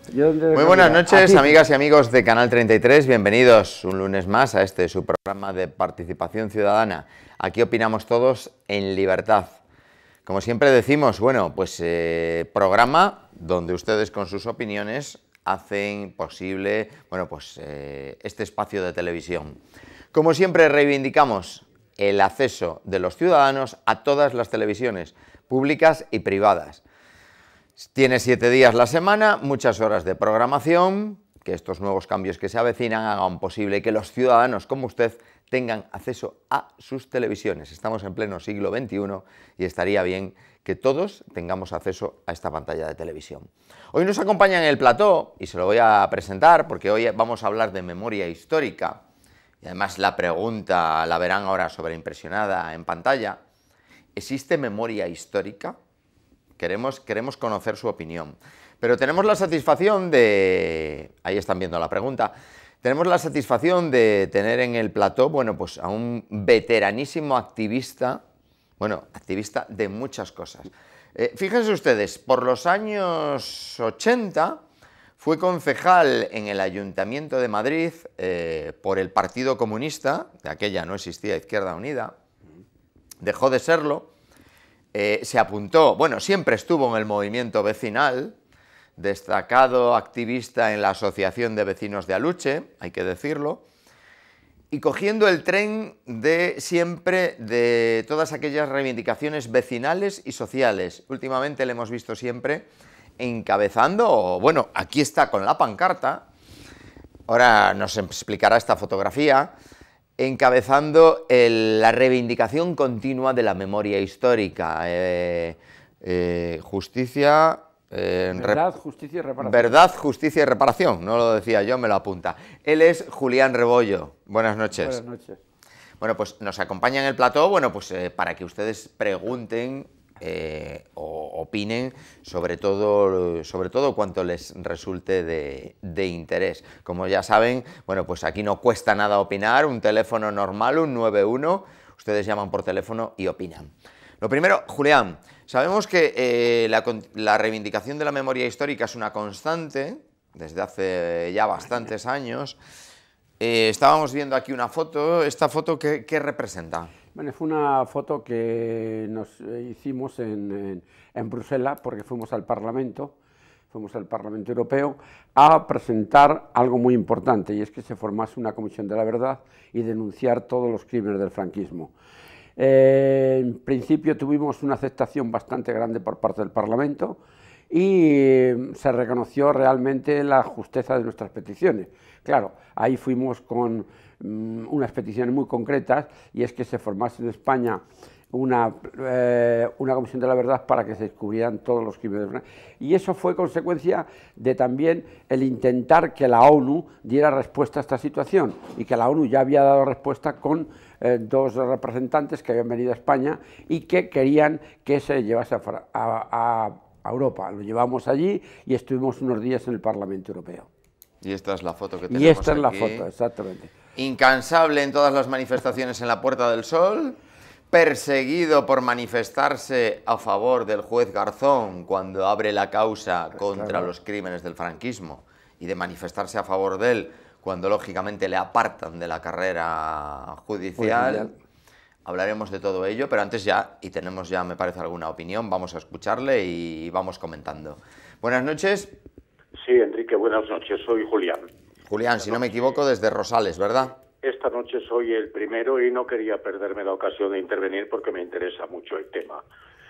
Muy buenas noches, amigas y amigos de Canal 33. Bienvenidos un lunes más a este su programa de participación ciudadana. Aquí opinamos todos en libertad. Como siempre decimos, bueno, pues programa donde ustedes con sus opiniones hacen posible, bueno, pues este espacio de televisión. Como siempre reivindicamos el acceso de los ciudadanos a todas las televisiones públicas y privadas. Tiene 7 días la semana, muchas horas de programación, que estos nuevos cambios que se avecinan hagan posible que los ciudadanos como usted tengan acceso a sus televisiones. Estamos en pleno siglo XXI y estaría bien que todos tengamos acceso a esta pantalla de televisión. Hoy nos acompaña en el plató, y se lo voy a presentar porque hoy vamos a hablar de memoria histórica, y además la pregunta la verán ahora sobreimpresionada en pantalla. ¿Existe memoria histórica? Queremos conocer su opinión, pero tenemos la satisfacción de, ahí están viendo la pregunta, tenemos la satisfacción de tener en el plató, bueno, pues a un veteranísimo activista, bueno, activista de muchas cosas. Fíjense ustedes, por los años 80 fue concejal en el Ayuntamiento de Madrid por el Partido Comunista, de aquella no existía Izquierda Unida, dejó de serlo. Se apuntó, bueno, siempre estuvo en el movimiento vecinal, destacado activista en la Asociación de Vecinos de Aluche, hay que decirlo, y cogiendo el tren de siempre de todas aquellas reivindicaciones vecinales y sociales. Últimamente le hemos visto siempre encabezando, bueno, aquí está con la pancarta, ahora nos explicará esta fotografía, encabezando la reivindicación continua de la memoria histórica. Justicia... Verdad, justicia y reparación. Verdad, justicia y reparación, no lo decía yo, me lo apunta. Él es Julián Rebollo. Buenas noches. Buenas noches. Bueno, pues nos acompaña en el plató, bueno, pues para que ustedes pregunten o opinen sobre todo cuanto les resulte de interés. Como ya saben, bueno, pues aquí no cuesta nada opinar, un teléfono normal, un 91, ustedes llaman por teléfono y opinan. Lo primero, Julián, sabemos que la reivindicación de la memoria histórica es una constante desde hace ya bastantes años. Estábamos viendo aquí una foto, ¿esta foto qué representa? Bueno, fue una foto que nos hicimos en Bruselas porque fuimos al Parlamento Europeo a presentar algo muy importante, y es que se formase una comisión de la verdad y denunciar todos los crímenes del franquismo. En principio tuvimos una aceptación bastante grande por parte del Parlamento y se reconoció realmente la justeza de nuestras peticiones. Claro, ahí fuimos con unas peticiones muy concretas, y es que se formase en España una comisión de la verdad para que se descubrieran todos los crímenes. Y eso fue consecuencia de también el intentar que la ONU diera respuesta a esta situación, y que la ONU ya había dado respuesta con 2 representantes que habían venido a España y que querían que se llevase a Europa. Lo llevamos allí y estuvimos unos días en el Parlamento Europeo. Y esta es la foto que tenemos Y esta aquí. es la foto, exactamente. Incansable en todas las manifestaciones en la Puerta del Sol, perseguido por manifestarse a favor del juez Garzón cuando abre la causa contra los crímenes del franquismo, y de manifestarse a favor de él cuando lógicamente le apartan de la carrera judicial. Hablaremos de todo ello, pero antes ya, y tenemos ya me parece alguna opinión, vamos a escucharle y vamos comentando. Buenas noches. Sí, Enrique, buenas noches, soy Julián. Julián, si no me equivoco, desde Rosales, ¿verdad? Esta noche soy el primero y no quería perderme la ocasión de intervenir porque me interesa mucho el tema.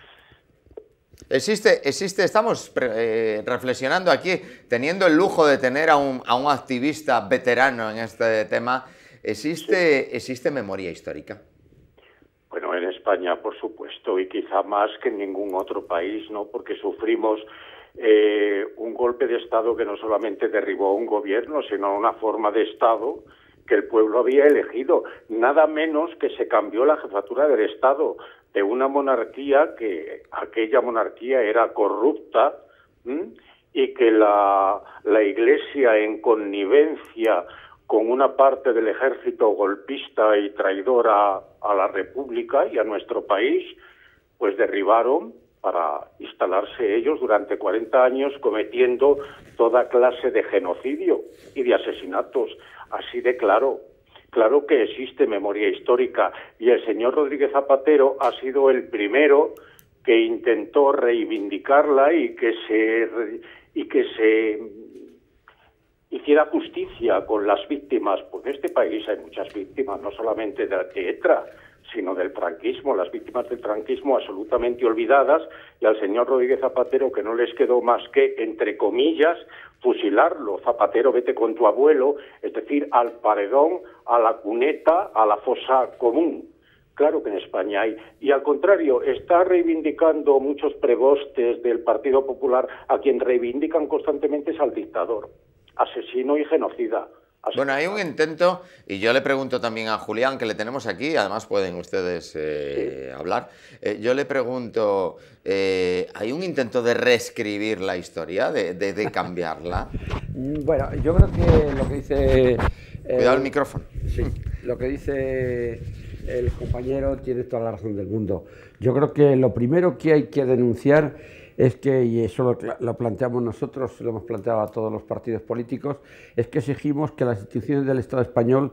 Estamos reflexionando aquí, teniendo el lujo de tener a un activista veterano en este tema. ¿Existe memoria histórica? Bueno, en España, por supuesto, y quizá más que en ningún otro país, ¿no? Porque sufrimos un golpe de Estado que no solamente derribó un gobierno, sino una forma de Estado que el pueblo había elegido, nada menos que se cambió la jefatura del Estado de una monarquía que aquella monarquía era corrupta, y que la Iglesia, en connivencia con una parte del ejército golpista y traidora a la República y a nuestro país, pues derribaron para instalarse ellos durante 40 años cometiendo toda clase de genocidio y de asesinatos. Así de claro. Claro que existe memoria histórica y el señor Rodríguez Zapatero ha sido el primero que intentó reivindicarla y que se hiciera justicia con las víctimas. Porque en este país hay muchas víctimas, no solamente de ETA, sino del franquismo, las víctimas del franquismo absolutamente olvidadas, y al señor Rodríguez Zapatero que no les quedó más que, entre comillas, fusilarlo. Zapatero, vete con tu abuelo, es decir, al paredón, a la cuneta, a la fosa común. Claro que en España hay. Y al contrario, está reivindicando muchos prebostes del Partido Popular, a quien reivindican constantemente es al dictador, asesino y genocida. Bueno, hay un intento, y yo le pregunto también a Julián, que le tenemos aquí, además pueden ustedes hablar. Yo le pregunto, ¿hay un intento de reescribir la historia, de cambiarla? Bueno, yo creo que lo que dice... Cuidado el micrófono. Sí, lo que dice el compañero tiene toda la razón del mundo. Yo creo que lo primero que hay que denunciar es que, y eso lo planteamos nosotros, lo hemos planteado a todos los partidos políticos, es que exigimos que las instituciones del Estado español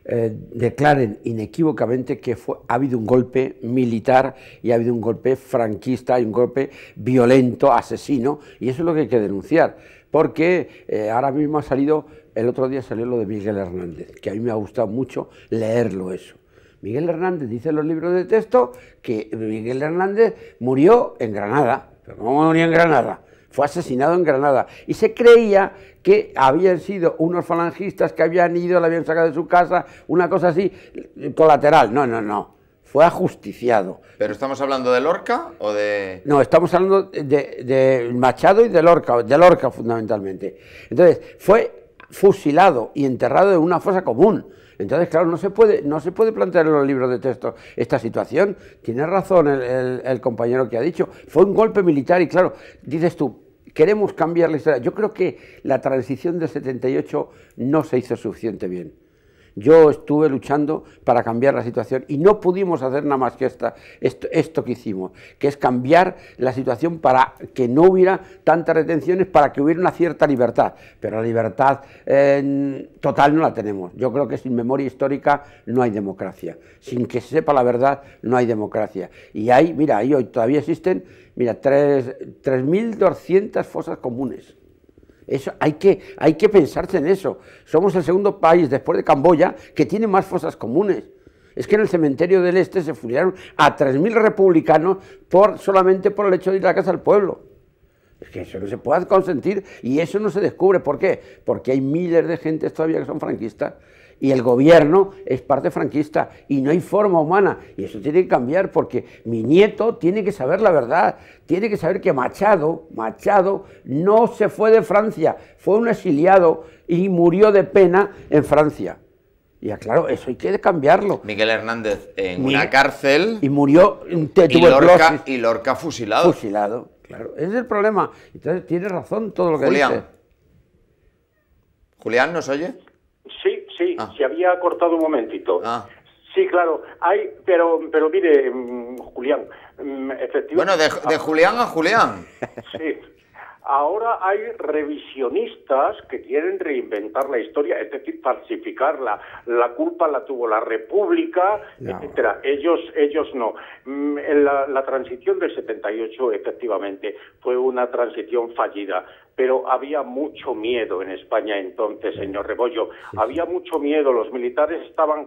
declaren inequívocamente que ha habido un golpe militar y ha habido un golpe franquista y un golpe violento, asesino, y eso es lo que hay que denunciar, porque ahora mismo ha salido, el otro día salió lo de Miguel Hernández, que a mí me ha gustado mucho leerlo eso. Miguel Hernández dice en los libros de texto que Miguel Hernández murió en Granada. ¿Pero cómo murió en Granada? Fue asesinado en Granada. Y se creía que habían sido unos falangistas que habían ido, le habían sacado de su casa, una cosa así, colateral. No, no, no. Fue ajusticiado. ¿Pero estamos hablando de Lorca o de...? No, estamos hablando de Machado y de Lorca fundamentalmente. Entonces, fue fusilado y enterrado en una fosa común. Entonces, claro, no se puede plantear en los libros de texto esta situación. Tiene razón el compañero que ha dicho. Fue un golpe militar y, claro, dices tú, queremos cambiar la historia. Yo creo que la transición del 78 no se hizo suficiente bien. Yo estuve luchando para cambiar la situación y no pudimos hacer nada más que esto que hicimos, que es cambiar la situación para que no hubiera tantas retenciones, para que hubiera una cierta libertad. Pero la libertad total no la tenemos. Yo creo que sin memoria histórica no hay democracia. Sin que se sepa la verdad no hay democracia. Y hay, mira, ahí hoy todavía existen, mira, 3.200 fosas comunes. Eso, hay que pensarse en eso. Somos el segundo país, después de Camboya, que tiene más fosas comunes. Es que en el cementerio del Este se fusilaron a 3.000 republicanos solamente por el hecho de ir a la casa del pueblo. Es que eso no se puede consentir y eso no se descubre. ¿Por qué? Porque hay miles de gentes todavía que son franquistas y el gobierno es parte franquista y no hay forma humana. Y eso tiene que cambiar porque mi nieto tiene que saber la verdad. Tiene que saber que Machado no se fue de Francia, fue un exiliado y murió de pena en Francia. Y claro, eso hay que cambiarlo. Miguel Hernández en una cárcel y murió de tuberculosis. Y Lorca fusilado. Fusilado, claro. Ese es el problema. Entonces tiene razón todo lo que dice. ¿Julián nos oye? Sí, se había cortado un momentito. Sí, claro, pero mire, Julián, efectivamente... Bueno, de Julián a Julián. Sí, ahora hay revisionistas que quieren reinventar la historia, es decir, falsificarla. La culpa la tuvo la República, etcétera. Ellos no. La transición del 78, efectivamente, fue una transición fallida. Pero había mucho miedo en España entonces, señor Rebollo. Había mucho miedo. Los militares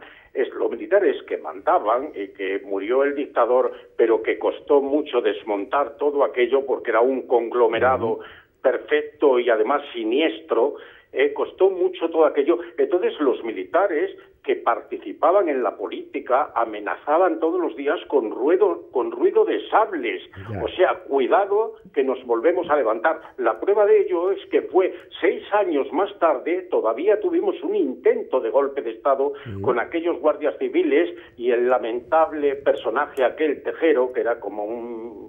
que mandaban y que murió el dictador, pero que costó mucho desmontar todo aquello porque era un conglomerado perfecto y además siniestro. Costó mucho todo aquello. Entonces los militares que participaban en la política amenazaban todos los días con ruido de sables. O sea, cuidado que nos volvemos a levantar. La prueba de ello es que fue 6 años más tarde, todavía tuvimos un intento de golpe de Estado con aquellos guardias civiles y el lamentable personaje aquel Tejero, que era como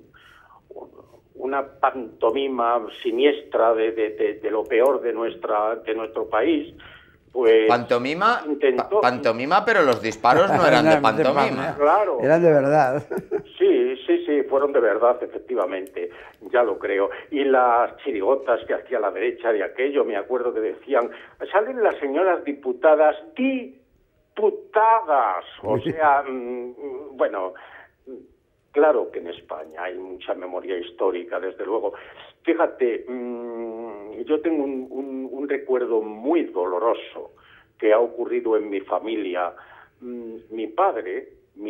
una pantomima siniestra de lo peor de nuestro país. Pues pantomima, pantomima, pero los disparos no eran de pantomima. Claro. Eran de verdad. Sí, fueron de verdad, efectivamente, ya lo creo. Y las chirigotas que hacía a la derecha de aquello, me acuerdo que decían, salen las señoras diputadas, diputadas, o sea, bueno, claro que en España hay mucha memoria histórica, desde luego. Fíjate, yo tengo un recuerdo muy doloroso que ha ocurrido en mi familia. Mi padre,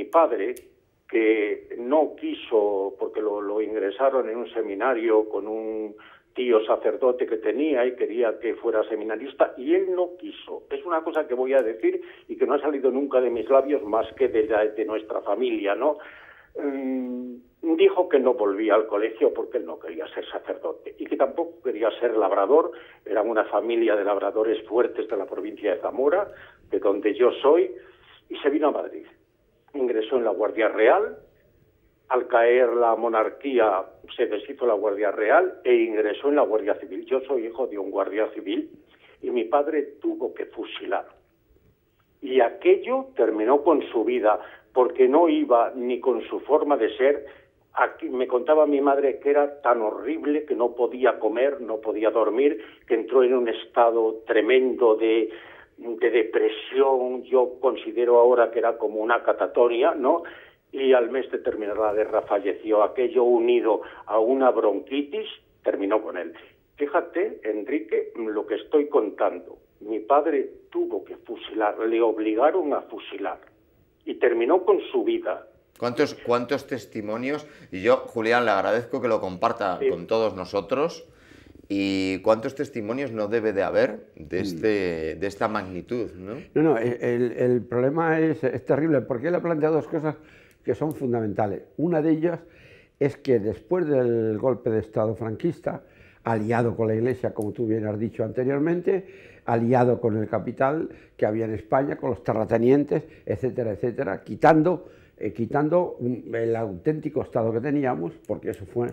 que no quiso, porque lo ingresaron en un seminario con un tío sacerdote que tenía y quería que fuera seminarista, y él no quiso. Es una cosa que voy a decir y que no ha salido nunca de mis labios más que de nuestra familia, ¿no? Dijo que no volvía al colegio porque él no quería ser sacerdote y que tampoco quería ser labrador. Eran una familia de labradores fuertes de la provincia de Zamora, de donde yo soy, y se vino a Madrid. Ingresó en la Guardia Real. Al caer la monarquía se deshizo la Guardia Real e ingresó en la Guardia Civil. Yo soy hijo de un guardia civil y mi padre tuvo que fusilar. Y aquello terminó con su vida, porque no iba ni con su forma de ser. Aquí me contaba mi madre que era tan horrible que no podía comer, no podía dormir, que entró en un estado tremendo de depresión. Yo considero ahora que era como una catatonia, ¿no? Y al mes de terminar la guerra falleció. Aquello, unido a una bronquitis, terminó con él. Fíjate, Enrique, lo que estoy contando. Mi padre tuvo que fusilar, le obligaron a fusilar y terminó con su vida. ¿Cuántos testimonios? Y yo, Julián, le agradezco que lo comparta con todos nosotros. ¿Y cuántos testimonios no debe de haber de esta magnitud, no? No, el problema es terrible, porque él ha planteado dos cosas que son fundamentales. Una de ellas es que después del golpe de Estado franquista, aliado con la Iglesia, como tú bien has dicho anteriormente, aliado con el capital que había en España, con los terratenientes, etcétera, etcétera, quitando el auténtico Estado que teníamos, porque eso fue,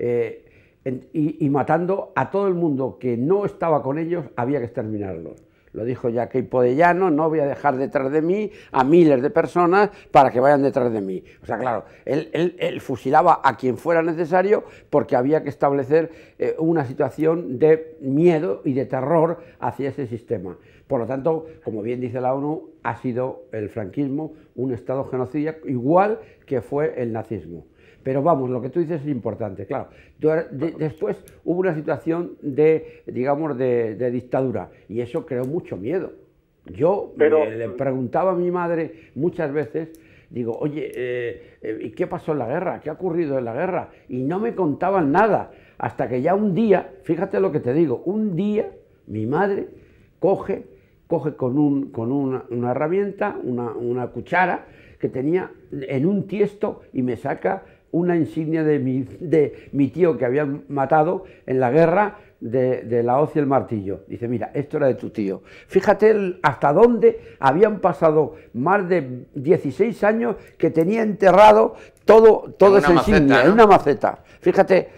y matando a todo el mundo que no estaba con ellos, había que exterminarlos. Lo dijo Jacques Podellano: no voy a dejar detrás de mí a miles de personas para que vayan detrás de mí. O sea, claro, él fusilaba a quien fuera necesario porque había que establecer una situación de miedo y de terror hacia ese sistema. Por lo tanto, como bien dice la ONU, ha sido el franquismo un estado genocida, igual que fue el nazismo. Pero vamos, lo que tú dices es importante, claro. Después hubo una situación de dictadura, y eso creó mucho miedo. Yo le preguntaba a mi madre muchas veces, digo, oye, ¿y qué pasó en la guerra? ¿Qué ha ocurrido en la guerra? Y no me contaban nada, hasta que ya un día, fíjate lo que te digo, un día mi madre coge con una herramienta, una cuchara que tenía en un tiesto, y me saca una insignia de mi tío que habían matado en la guerra de la hoz y el martillo. Dice, mira, esto era de tu tío. Fíjate hasta dónde habían pasado más de 16 años que tenía enterrado toda esa insignia, ¿no? En una maceta. Fíjate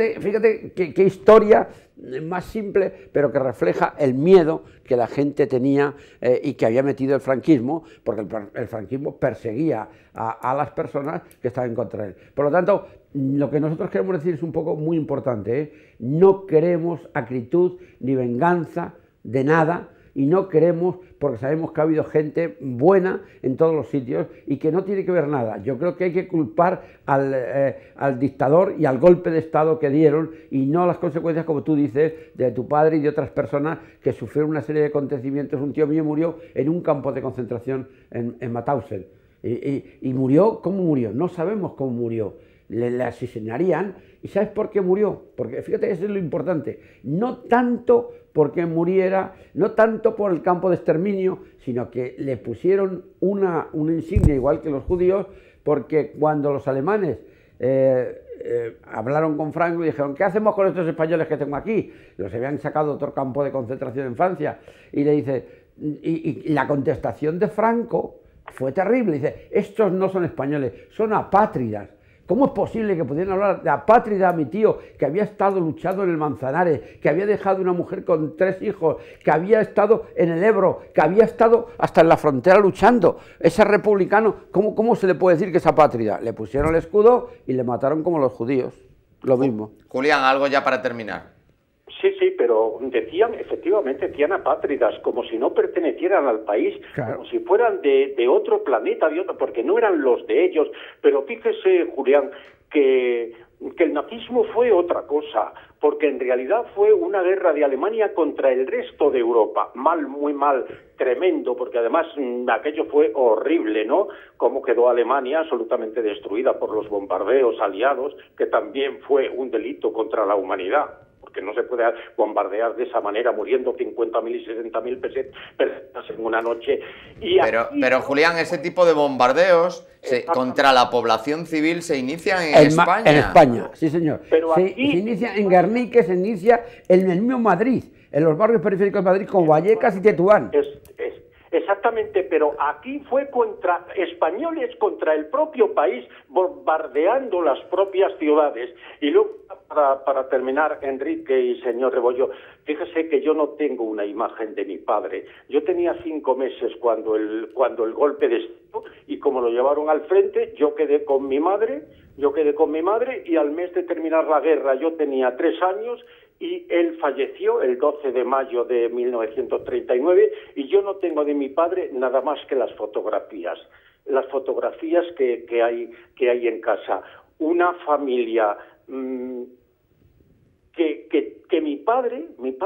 qué historia más simple, pero que refleja el miedo que la gente tenía y que había metido el franquismo, porque el franquismo perseguía a las personas que estaban contra él. Por lo tanto, lo que nosotros queremos decir es un poco muy importante, ¿eh? No queremos acritud ni venganza de nada, y no queremos, porque sabemos que ha habido gente buena en todos los sitios y que no tiene que ver nada. Yo creo que hay que culpar al dictador y al golpe de Estado que dieron, y no las consecuencias, como tú dices, de tu padre y de otras personas que sufrieron una serie de acontecimientos. Un tío mío murió en un campo de concentración en Mauthausen. Y murió, ¿cómo murió? No sabemos cómo murió. Le asesinarían. ¿Y sabes por qué murió? Porque fíjate, eso es lo importante. No tanto porque muriera, no tanto por el campo de exterminio, sino que le pusieron una insignia, igual que los judíos, porque cuando los alemanes hablaron con Franco y dijeron, ¿qué hacemos con estos españoles que tengo aquí? Los habían sacado de otro campo de concentración en Francia. Y le dice, y la contestación de Franco fue terrible. Dice, estos no son españoles, son apátridas. ¿Cómo es posible que pudieran hablar de apátrida a mi tío, que había estado luchando en el Manzanares, que había dejado una mujer con 3 hijos, que había estado en el Ebro, que había estado hasta en la frontera luchando? Ese republicano, ¿cómo se le puede decir que es apátrida? Le pusieron el escudo y le mataron como los judíos, lo mismo. Julián, algo ya para terminar. Sí, sí, pero decían, efectivamente, decían apátridas, como si no pertenecieran al país, claro, como si fueran de otro planeta, porque no eran los de ellos. Pero fíjese, Julián, que el nazismo fue otra cosa, porque en realidad fue una guerra de Alemania contra el resto de Europa. Mal, muy mal, tremendo, porque además aquello fue horrible, ¿no? Cómo quedó Alemania absolutamente destruida por los bombardeos aliados, que también fue un delito contra la humanidad, porque no se puede bombardear de esa manera, muriendo 50.000 y 60.000 personas en una noche. Pero Julián, ese tipo de bombardeos contra la población civil se inician en España. En España, sí señor. Pero se inicia en Guernica, se inicia en el mismo Madrid, en los barrios periféricos de Madrid, como Vallecas y Tetuán. Exactamente, pero aquí fue contra españoles, contra el propio país, bombardeando las propias ciudades. Y luego, para terminar, Enrique y señor Rebollo, fíjese que yo no tengo una imagen de mi padre. Yo tenía 5 meses cuando el golpe de Estado, y como lo llevaron al frente, yo quedé con mi madre, y al mes de terminar la guerra yo tenía 3 años, y él falleció el 12 de mayo de 1939, y yo no tengo de mi padre nada más que las fotografías que hay en casa. Una familia que mi padre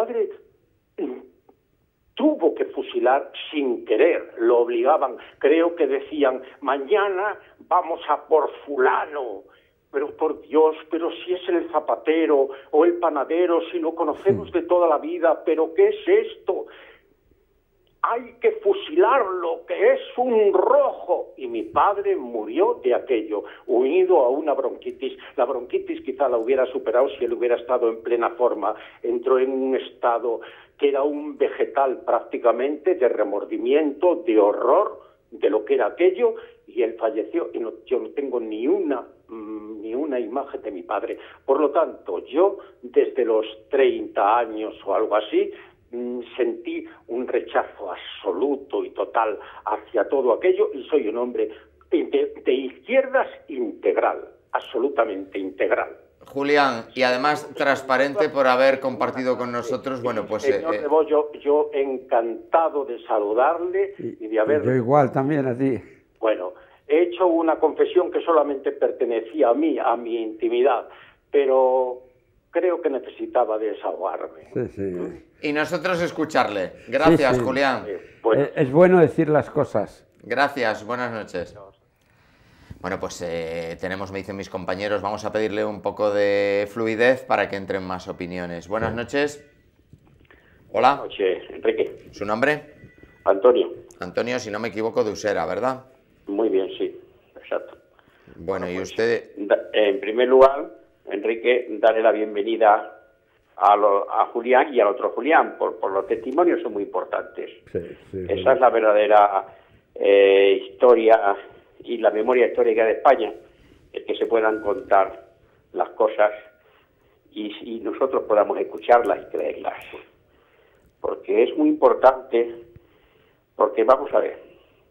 tuvo que fusilar sin querer, lo obligaban, creo que decían, mañana vamos a por fulano. Pero por Dios, pero si es el zapatero o el panadero, si lo conocemos de toda la vida, pero ¿qué es esto? Hay que fusilarlo, que es un rojo. Y mi padre murió de aquello, unido a una bronquitis. La bronquitis quizá la hubiera superado si él hubiera estado en plena forma. Entró en un estado que era un vegetal prácticamente, de remordimiento, de horror de lo que era aquello, y él falleció, y yo no tengo ni una imagen de mi padre. Por lo tanto, yo desde los 30 años o algo así, sentí un rechazo absoluto y total hacia todo aquello, y soy un hombre de izquierdas integral, absolutamente integral. Julián, y además transparente por haber compartido con nosotros, bueno, pues... Señor Rebollo, yo encantado de saludarle y de haber... Yo igual, también a ti. Bueno, he hecho una confesión que solamente pertenecía a mí, a mi intimidad, pero creo que necesitaba desahogarme. Sí, sí. Y nosotros escucharle. Gracias, sí, sí. Julián. Bueno. Es bueno decir las cosas. Gracias, buenas noches. Bueno, pues tenemos, me dicen mis compañeros, vamos a pedirle un poco de fluidez para que entren más opiniones. Buenas noches. Hola. Buenas noches, Enrique. ¿Su nombre? Antonio. Antonio, si no me equivoco, de Usera, ¿verdad? Muy bien, sí, exacto. Bueno, y pues, usted... En primer lugar, Enrique, darle la bienvenida a Julián y al otro Julián, por los testimonios son muy importantes. Sí, Esa es la verdadera historia y la memoria histórica de España, el que se puedan contar las cosas y nosotros podamos escucharlas y creerlas. Porque es muy importante, porque vamos a ver,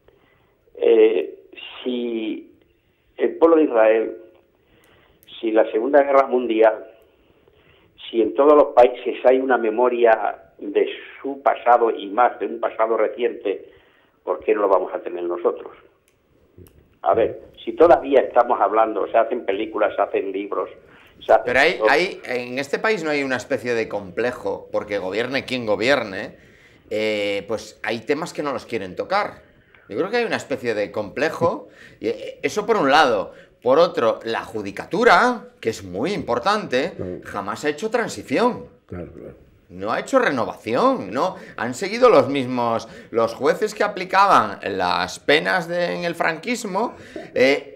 si el pueblo de Israel, si la Segunda Guerra Mundial, si en todos los países hay una memoria de su pasado y más de un pasado reciente, ¿por qué no lo vamos a tener nosotros? A ver, si todavía estamos hablando, se hacen películas, se hacen libros... Pero en este país no hay una especie de complejo, porque gobierne quien gobierne, pues hay temas que no los quieren tocar. Yo creo que hay una especie de complejo, y eso por un lado. Por otro, la judicatura, que es muy importante, jamás ha hecho transición. Claro. No ha hecho renovación, ¿no? Han seguido los mismos, los jueces que aplicaban las penas en el franquismo,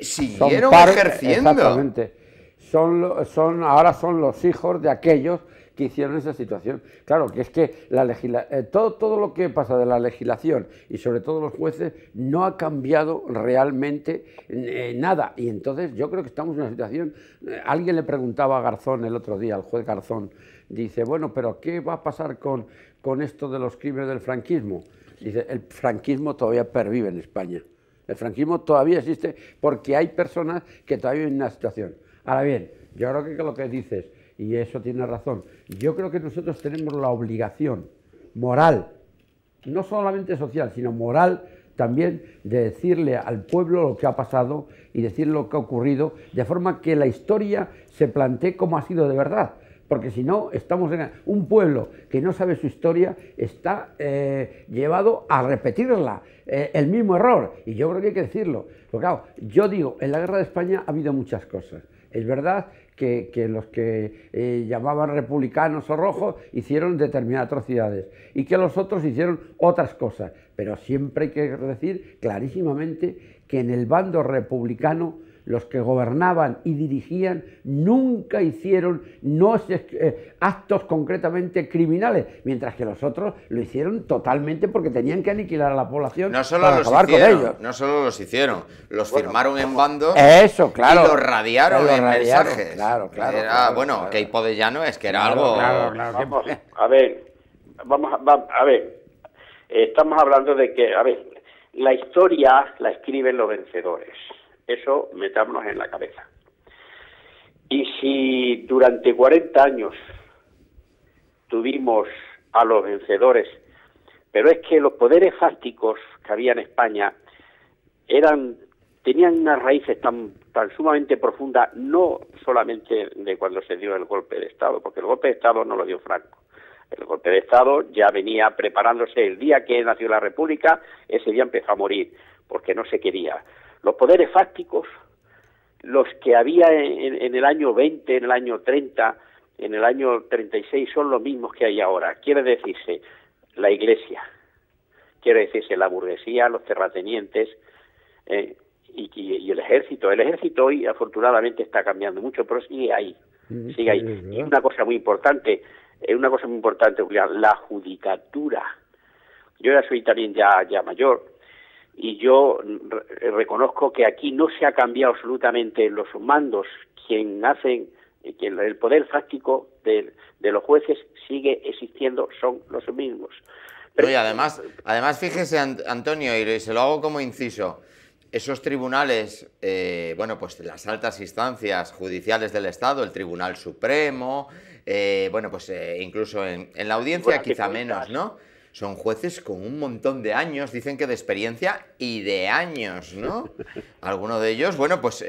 siguieron ejerciendo. Exactamente. Ahora son los hijos de aquellos que hicieron esa situación. Claro, que es que todo lo que pasa de la legislación y sobre todo los jueces no ha cambiado realmente nada. Y entonces yo creo que estamos en una situación... alguien le preguntaba a Garzón el otro día, al juez Garzón, dice, bueno, pero ¿qué va a pasar con esto de los crímenes del franquismo? Dice, el franquismo todavía pervive en España. El franquismo todavía existe porque hay personas que todavía viven en una situación. Ahora bien, yo creo que lo que dices, y eso tiene razón, yo creo que nosotros tenemos la obligación moral, no solamente social, sino moral también, de decirle al pueblo lo que ha pasado y decirle lo que ha ocurrido, de forma que la historia se plantee como ha sido de verdad. Porque si no, estamos en un pueblo que no sabe su historia, está llevado a repetirla, el mismo error. Y yo creo que hay que decirlo. Porque claro, yo digo, en la guerra de España ha habido muchas cosas. Es verdad que los que llamaban republicanos o rojos hicieron determinadas atrocidades y que los otros hicieron otras cosas. Pero siempre hay que decir clarísimamente que en el bando republicano los que gobernaban y dirigían nunca hicieron actos concretamente criminales, mientras que los otros lo hicieron totalmente porque tenían que aniquilar a la población para acabar con ellos. No solo los hicieron, los firmaron en bandos eso, claro, y los radiaron en mensajes. Claro, que hipodellano es que era algo... Vamos, a ver, a ver, estamos hablando de que, a ver, la historia la escriben los vencedores. Eso metámonos en la cabeza. Y si durante 40 años tuvimos a los vencedores, pero es que los poderes fácticos que había en España tenían unas raíces tan sumamente profundas, no solamente de cuando se dio el golpe de Estado, porque el golpe de Estado no lo dio Franco. El golpe de Estado ya venía preparándose el día que nació la República, ese día empezó a morir, porque no se quería. Los poderes fácticos, los que había en el año 20, en el año 30, en el año 36, son los mismos que hay ahora. Quiere decirse la Iglesia, quiere decirse la burguesía, los terratenientes y el ejército. El ejército hoy, afortunadamente, está cambiando mucho, pero sigue ahí, sigue ahí. Y una cosa muy importante, Julián, la judicatura. Yo ya soy también ya mayor, y yo reconozco que aquí no se ha cambiado absolutamente los mandos. El poder fáctico de los jueces sigue existiendo, son los mismos. Pero, y además fíjese, Antonio, y se lo hago como inciso, esos tribunales, pues las altas instancias judiciales del Estado, el Tribunal Supremo, incluso en la audiencia quizá menos, ¿no? Son jueces con un montón de años, dicen que de experiencia y de años, ¿no? Alguno de ellos,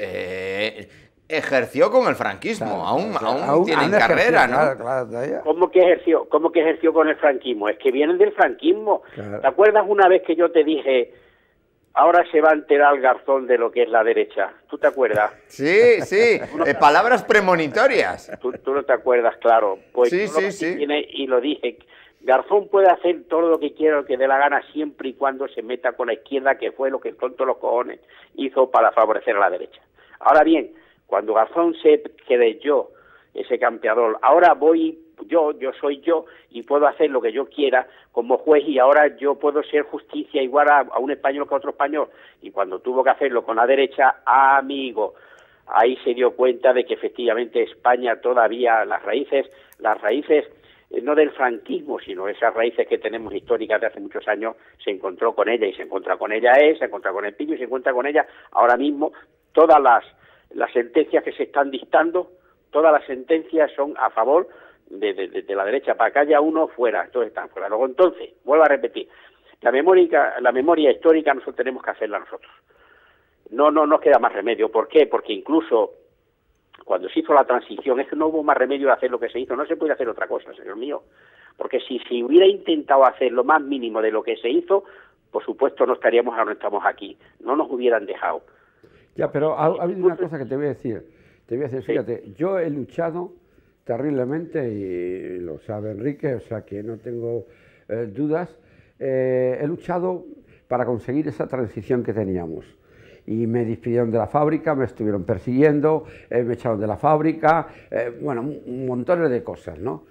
ejerció con el franquismo, aún tienen carrera, ¿no? Claro. ¿Cómo que ejerció con el franquismo? Es que vienen del franquismo. Claro. ¿Te acuerdas una vez que yo te dije, ahora se va a enterar Garzón de lo que es la derecha? ¿Tú te acuerdas? Sí, palabras premonitorias. ¿Tú no te acuerdas? Claro. Pues sí. Y lo dije. Garzón puede hacer todo lo que quiera, lo que dé la gana, siempre y cuando se meta con la izquierda, que fue lo que el tonto los cojones hizo para favorecer a la derecha. Ahora bien, cuando Garzón se quede yo, ese campeador, ahora yo soy yo y puedo hacer lo que yo quiera como juez, y ahora yo puedo ser justicia igual a un español que a otro español. Y cuando tuvo que hacerlo con la derecha, amigo, ahí se dio cuenta de que efectivamente España todavía, las raíces no del franquismo, sino esas raíces que tenemos históricas de hace muchos años, se encontró con ella, y se encuentra con ella se encuentra con el Pillo, y se encuentra con ella ahora mismo. Todas las sentencias que se están dictando, todas las sentencias son a favor de la derecha, para que haya uno fuera, todos están fuera. Luego, entonces, vuelvo a repetir, la memoria histórica nosotros tenemos que hacerla nosotros. No nos queda más remedio. ¿Por qué? Porque incluso cuando se hizo la transición, es que no hubo más remedio de hacer lo que se hizo, no se puede hacer otra cosa, señor mío, porque si se hubiera intentado hacer lo más mínimo de lo que se hizo, por supuesto no estaríamos ahora, no estamos aquí, no nos hubieran dejado. Ya, pero ha habido una cosa que te voy a decir, fíjate, yo he luchado terriblemente, y lo sabe Enrique, o sea que no tengo dudas, he luchado para conseguir esa transición que teníamos. Y me despidieron de la fábrica, me estuvieron persiguiendo, me echaron de la fábrica, un montón de cosas, ¿no?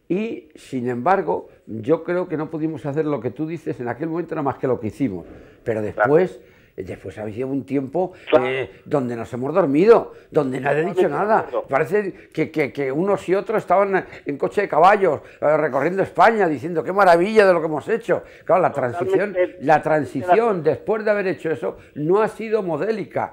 Y, sin embargo, yo creo que no pudimos hacer lo que tú dices en aquel momento, nada más que lo que hicimos. Pero después... Después ha habido un tiempo donde nos hemos dormido, donde nadie ha dicho nada. Parece que unos y otros estaban en coche de caballos, recorriendo España, diciendo qué maravilla de lo que hemos hecho. Claro, la transición después de haber hecho eso no ha sido modélica,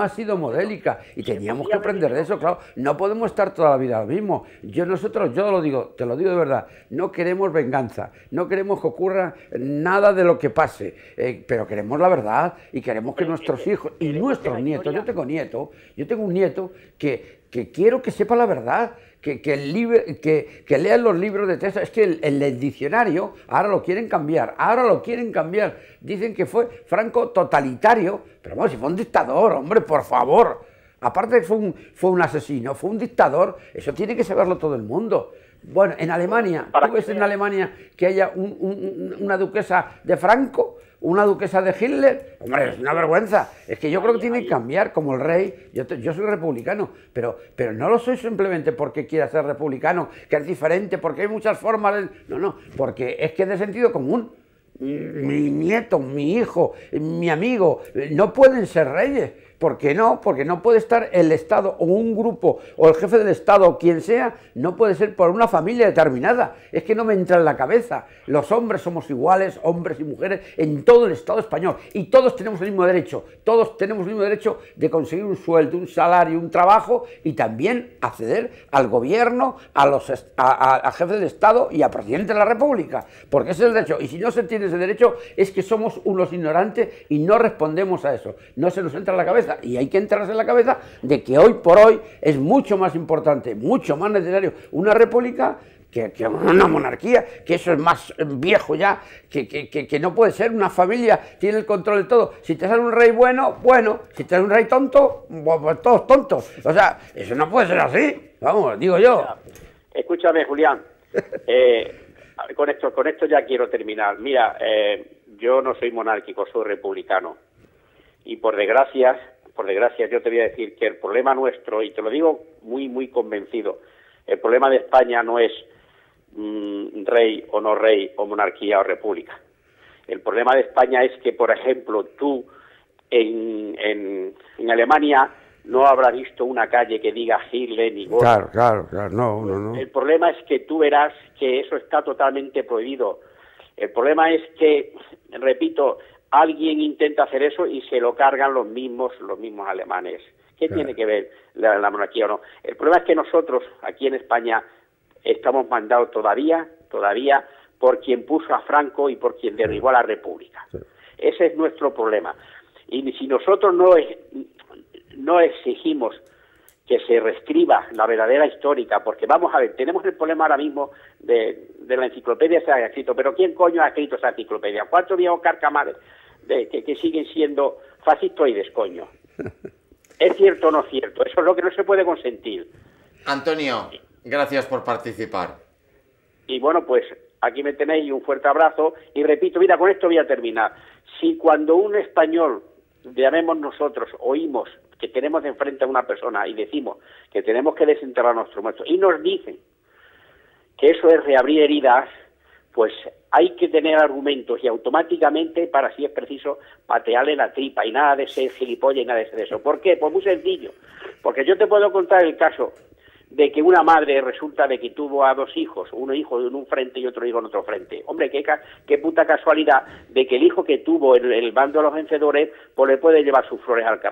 y teníamos que aprender de eso, claro. No podemos estar toda la vida lo mismo. Yo lo digo, te lo digo de verdad, no queremos venganza, no queremos que ocurra nada de lo que pase, pero queremos la verdad y queremos que nuestros hijos y nuestros nietos, yo tengo un nieto que quiero que sepa la verdad, que lean los libros de texto. Es que el diccionario ahora lo quieren cambiar, dicen que fue Franco totalitario, pero vamos, si fue un dictador, hombre, por favor, aparte de que fue un asesino, fue un dictador, eso tiene que saberlo todo el mundo. Bueno, en Alemania, ¿tú ves en Alemania que haya una duquesa de Franco? ¿Una duquesa de Hitler? Hombre, es una vergüenza. Es que yo creo que tiene que cambiar, como el rey. Yo soy republicano, pero no lo soy simplemente porque quiera ser republicano, que es diferente, porque hay muchas formas de... No, porque es que es de sentido común. Mi nieto, mi hijo, mi amigo, no pueden ser reyes. ¿Por qué no? Porque no puede estar el Estado o un grupo o el jefe del Estado o quien sea, no puede ser por una familia determinada. Es que no me entra en la cabeza. Los hombres somos iguales, hombres y mujeres, en todo el Estado español. Y todos tenemos el mismo derecho. Todos tenemos el mismo derecho de conseguir un sueldo, un salario, un trabajo y también acceder al gobierno, al jefe del Estado y al presidente de la República. Porque ese es el derecho. Y si no se tiene ese derecho, es que somos unos ignorantes y no respondemos a eso. No se nos entra en la cabeza. Y hay que entrarse en la cabeza de que hoy por hoy es mucho más importante, mucho más necesario una república que una monarquía, que eso es más viejo ya, que no puede ser. Una familia tiene el control de todo. Si te sale un rey bueno, si te sale un rey tonto, pues todos tontos. O sea, eso no puede ser así, vamos, digo yo. Escúchame, Julián, con esto ya quiero terminar. Mira, yo no soy monárquico, soy republicano. Y por desgracia, yo te voy a decir que el problema nuestro, y te lo digo muy, muy convencido, el problema de España no es rey o no rey, o monarquía o república. El problema de España es que, por ejemplo, tú en Alemania no habrás visto una calle que diga Hitler ni Gott. Claro, no. El problema es que tú verás que eso está totalmente prohibido. El problema es que, repito, alguien intenta hacer eso y se lo cargan los mismos alemanes. ¿Qué tiene que ver la monarquía o no? El problema es que nosotros, aquí en España, estamos mandados todavía por quien puso a Franco y por quien derribó a la República. Sí. Ese es nuestro problema. Y si nosotros no exigimos que se reescriba la verdadera histórica, porque vamos a ver, tenemos el problema ahora mismo de la enciclopedia se ha escrito, pero ¿quién coño ha escrito esa enciclopedia? ¿Cuántos viejos carcamales que siguen siendo fascistoides, coño? ¿Es cierto o no es cierto? Eso es lo que no se puede consentir. Antonio, gracias por participar. Y bueno, pues aquí me tenéis, un fuerte abrazo, y repito, mira, con esto voy a terminar. Si cuando un español, llamemos nosotros, oímos que tenemos enfrente a una persona y decimos que tenemos que desenterrar a nuestros muertos y nos dicen que eso es reabrir heridas, pues hay que tener argumentos y automáticamente, para si es preciso, patearle la tripa y nada de ser gilipollas y nada de ser eso. ¿Por qué? Pues muy sencillo. Porque yo te puedo contar el caso de que una madre resulta de que tuvo a dos hijos, un hijo en un frente y otro hijo en otro frente. Hombre, qué puta casualidad de que el hijo que tuvo el bando de los vencedores, pues le puede llevar sus flores al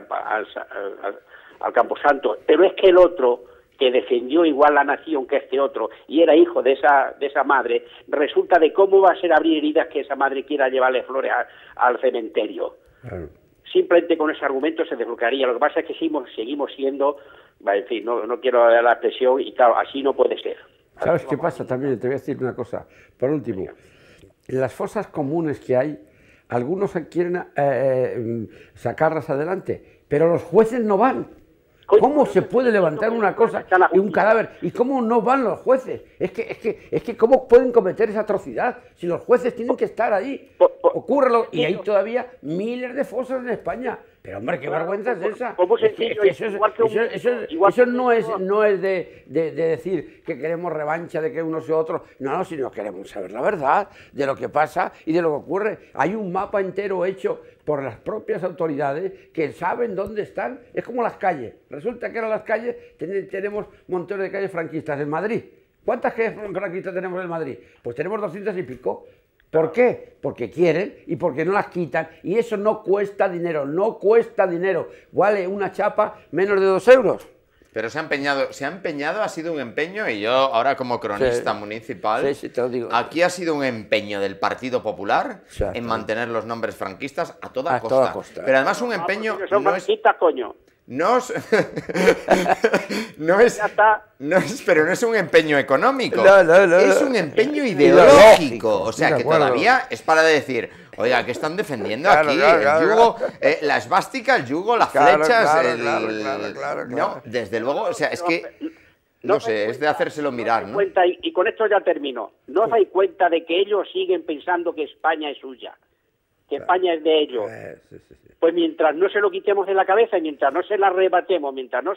camposanto. Pero es que el otro, que defendió igual la nación que este otro, y era hijo de esa madre, resulta de cómo va a ser abrir heridas que esa madre quiera llevarle flores al cementerio. Claro. Simplemente con ese argumento se desbloquearía. Lo que pasa es que seguimos siendo, en fin, no quiero dar la expresión, y claro, así no puede ser. ¿Sabes qué pasa también? Te voy a decir una cosa. Por último, en las fosas comunes que hay, algunos quieren sacarlas adelante, pero los jueces no van. ¿Cómo se puede levantar una cosa y un cadáver? ¿Y cómo no van los jueces? Es que ¿cómo pueden cometer esa atrocidad si los jueces tienen que estar ahí? Ocúrrelo. Y hay todavía miles de fosas en España. Pero hombre, qué vergüenza es esa. Como sencillo, Eso no es de decir que queremos revancha de que unos y otros, no, sino queremos saber la verdad de lo que pasa y de lo que ocurre. Hay un mapa entero hecho por las propias autoridades que saben dónde están. Es como las calles. Resulta que ahora las calles tenemos montones de calles franquistas en Madrid. ¿Cuántas calles franquistas tenemos en Madrid? Pues tenemos 200 y pico. ¿Por qué? Porque quieren y porque no las quitan, y eso no cuesta dinero, no cuesta dinero. Vale una chapa menos de 2 euros. Pero se ha empeñado, ha sido un empeño, y yo ahora como cronista municipal, te lo digo. Aquí ha sido un empeño del Partido Popular en mantener los nombres franquistas a toda costa. Pero además un empeño... Son franquistas, coño. Pero no es un empeño económico, no, es un empeño ideológico. O sea, que todavía es para decir, oiga, ¿qué están defendiendo aquí? El yugo, la esvástica, el yugo, las flechas, No, desde luego, o sea, es que... No sé, es de hacérselo mirar, ¿no? Y con esto ya termino. ¿No os dais cuenta de que ellos siguen pensando que España es suya? Que España es de ellos. Pues mientras no se lo quitemos de la cabeza y mientras no se lo arrebatemos,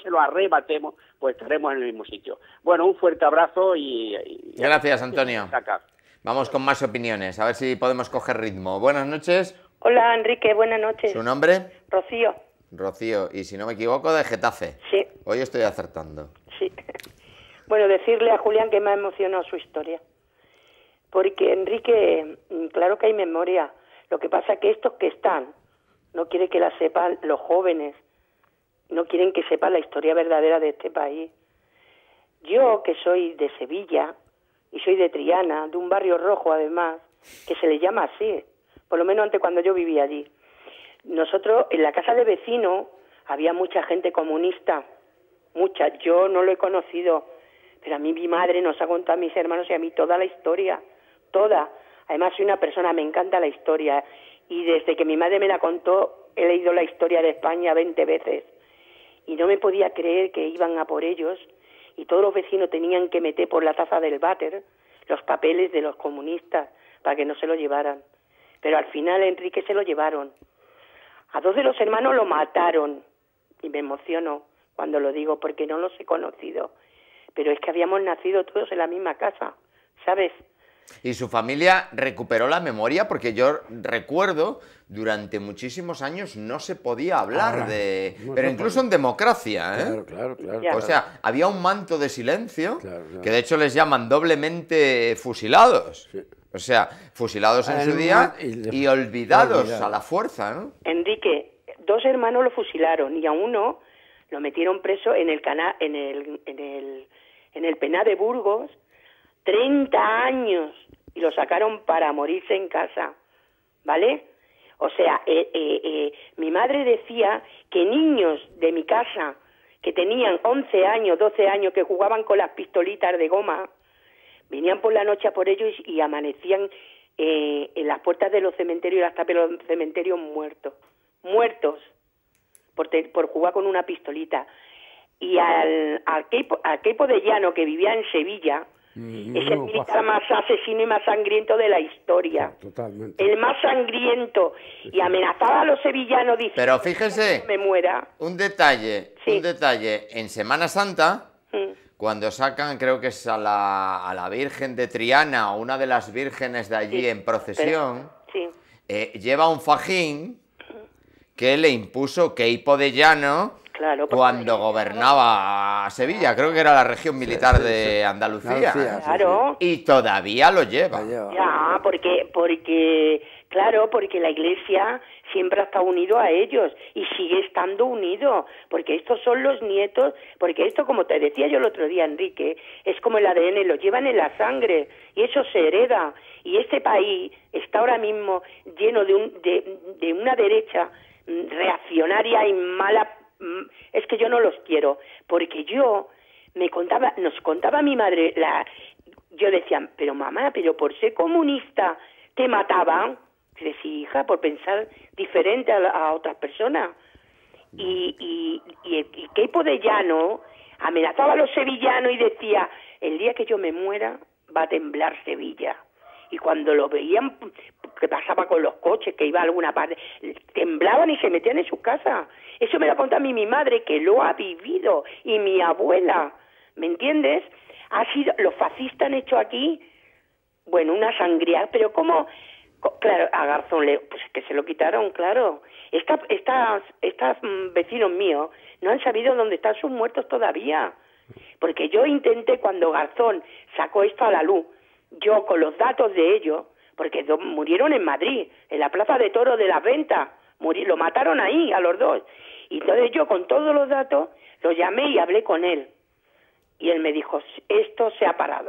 pues estaremos en el mismo sitio. Bueno, un fuerte abrazo y gracias, Antonio. Vamos con más opiniones, a ver si podemos coger ritmo. Buenas noches. Hola, Enrique, buenas noches. ¿Su nombre? Rocío. Rocío, y si no me equivoco, de Getafe. Sí. Hoy estoy acertando. Sí. Bueno, decirle a Julián que me ha emocionado su historia. Porque, Enrique, claro que hay memoria. Lo que pasa es que estos que están no quieren que la sepan los jóvenes, no quieren que sepan la historia verdadera de este país. Yo, que soy de Sevilla y soy de Triana, de un barrio rojo además, que se le llama así, por lo menos antes cuando yo vivía allí. Nosotros, en la casa de vecino, había mucha gente comunista, mucha. Yo no lo he conocido, pero a mí mi madre nos ha contado a mis hermanos y a mí toda la historia, toda. Además soy una persona, me encanta la historia, y desde que mi madre me la contó he leído la historia de España 20 veces y no me podía creer que iban a por ellos y todos los vecinos tenían que meter por la taza del váter los papeles de los comunistas para que no se lo llevaran. Pero al final, Enrique, se lo llevaron. A 2 de los hermanos lo mataron y me emociono cuando lo digo porque no los he conocido, pero es que habíamos nacido todos en la misma casa, ¿sabes? ¿Y su familia recuperó la memoria? Porque yo recuerdo, durante muchísimos años no se podía hablar de... Pero incluso en democracia, ¿eh? Claro. O sea, había un manto de silencio, que de hecho les llaman doblemente fusilados. Sí. O sea, fusilados en su día y olvidados a la fuerza, ¿no? Enrique, 2 hermanos lo fusilaron y a uno lo metieron preso en el penal de Burgos 30 años y lo sacaron para morirse en casa, ¿vale? O sea, mi madre decía que niños de mi casa que tenían 11 años, 12 años, que jugaban con las pistolitas de goma, venían por la noche a por ellos y amanecían en las puertas de los cementerios y las tapas de los cementerios muertos por jugar con una pistolita. Y al Queipo de Llano, que vivía en Sevilla, es el militar más asesino y más sangriento de la historia. Totalmente. El más sangriento. Y amenazaba a los sevillanos diciendo... Pero fíjese, me muera. Un detalle. En Semana Santa, cuando sacan, creo que es a la Virgen de Triana, o una de las vírgenes de allí en procesión, lleva un fajín que le impuso Queipo de Llano... Claro, cuando gobernaba Sevilla, creo que era la región militar de Andalucía. Claro. Y todavía lo lleva. Ya, porque la Iglesia siempre ha estado unido a ellos y sigue estando unido, porque estos son los nietos, porque esto, como te decía yo el otro día, Enrique, es como el ADN, lo llevan en la sangre y eso se hereda. Y este país está ahora mismo lleno de una derecha reaccionaria y mala. Es que yo no los quiero, porque nos contaba mi madre, yo decía, pero mamá, pero por ser comunista te mataban. Y decía, hija, por pensar diferente a otras personas. Y Queipo de Llano amenazaba a los sevillanos y decía, el día que yo me muera va a temblar Sevilla. Y cuando lo veían que pasaba con los coches, que iba a alguna parte, temblaban y se metían en sus casas. Eso me lo contó a mí mi madre, que lo ha vivido, y mi abuela, ¿me entiendes? Los fascistas han hecho aquí, bueno, una sangría, pero ¿cómo? Claro, a Garzón, pues que se lo quitaron, claro. Estos vecinos míos no han sabido dónde están sus muertos todavía. Porque yo intenté, cuando Garzón sacó esto a la luz, yo con los datos de ellos, porque murieron en Madrid, en la Plaza de Toros de las Ventas, lo mataron ahí a los dos. Y entonces yo con todos los datos lo llamé y hablé con él. Y él me dijo, esto se ha parado.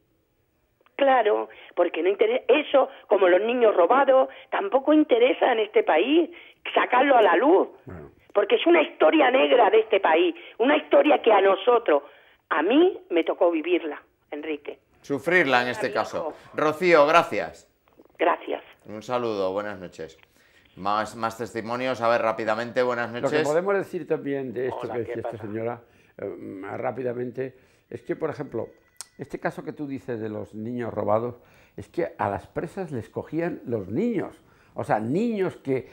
Claro, porque no interesa, eso, como los niños robados, tampoco interesa en este país sacarlo a la luz. Bueno. Porque es una historia negra de este país, una historia que a mí me tocó vivirla, Enrique. Sufrirla en este caso. Rocío, gracias. Gracias. Un saludo, buenas noches. Más testimonios, a ver, rápidamente, buenas noches. Lo que podemos decir también de esto. Hola, que decía esta señora, rápidamente, es que, por ejemplo, este caso que tú dices de los niños robados, es que a las presas les cogían los niños. O sea, niños que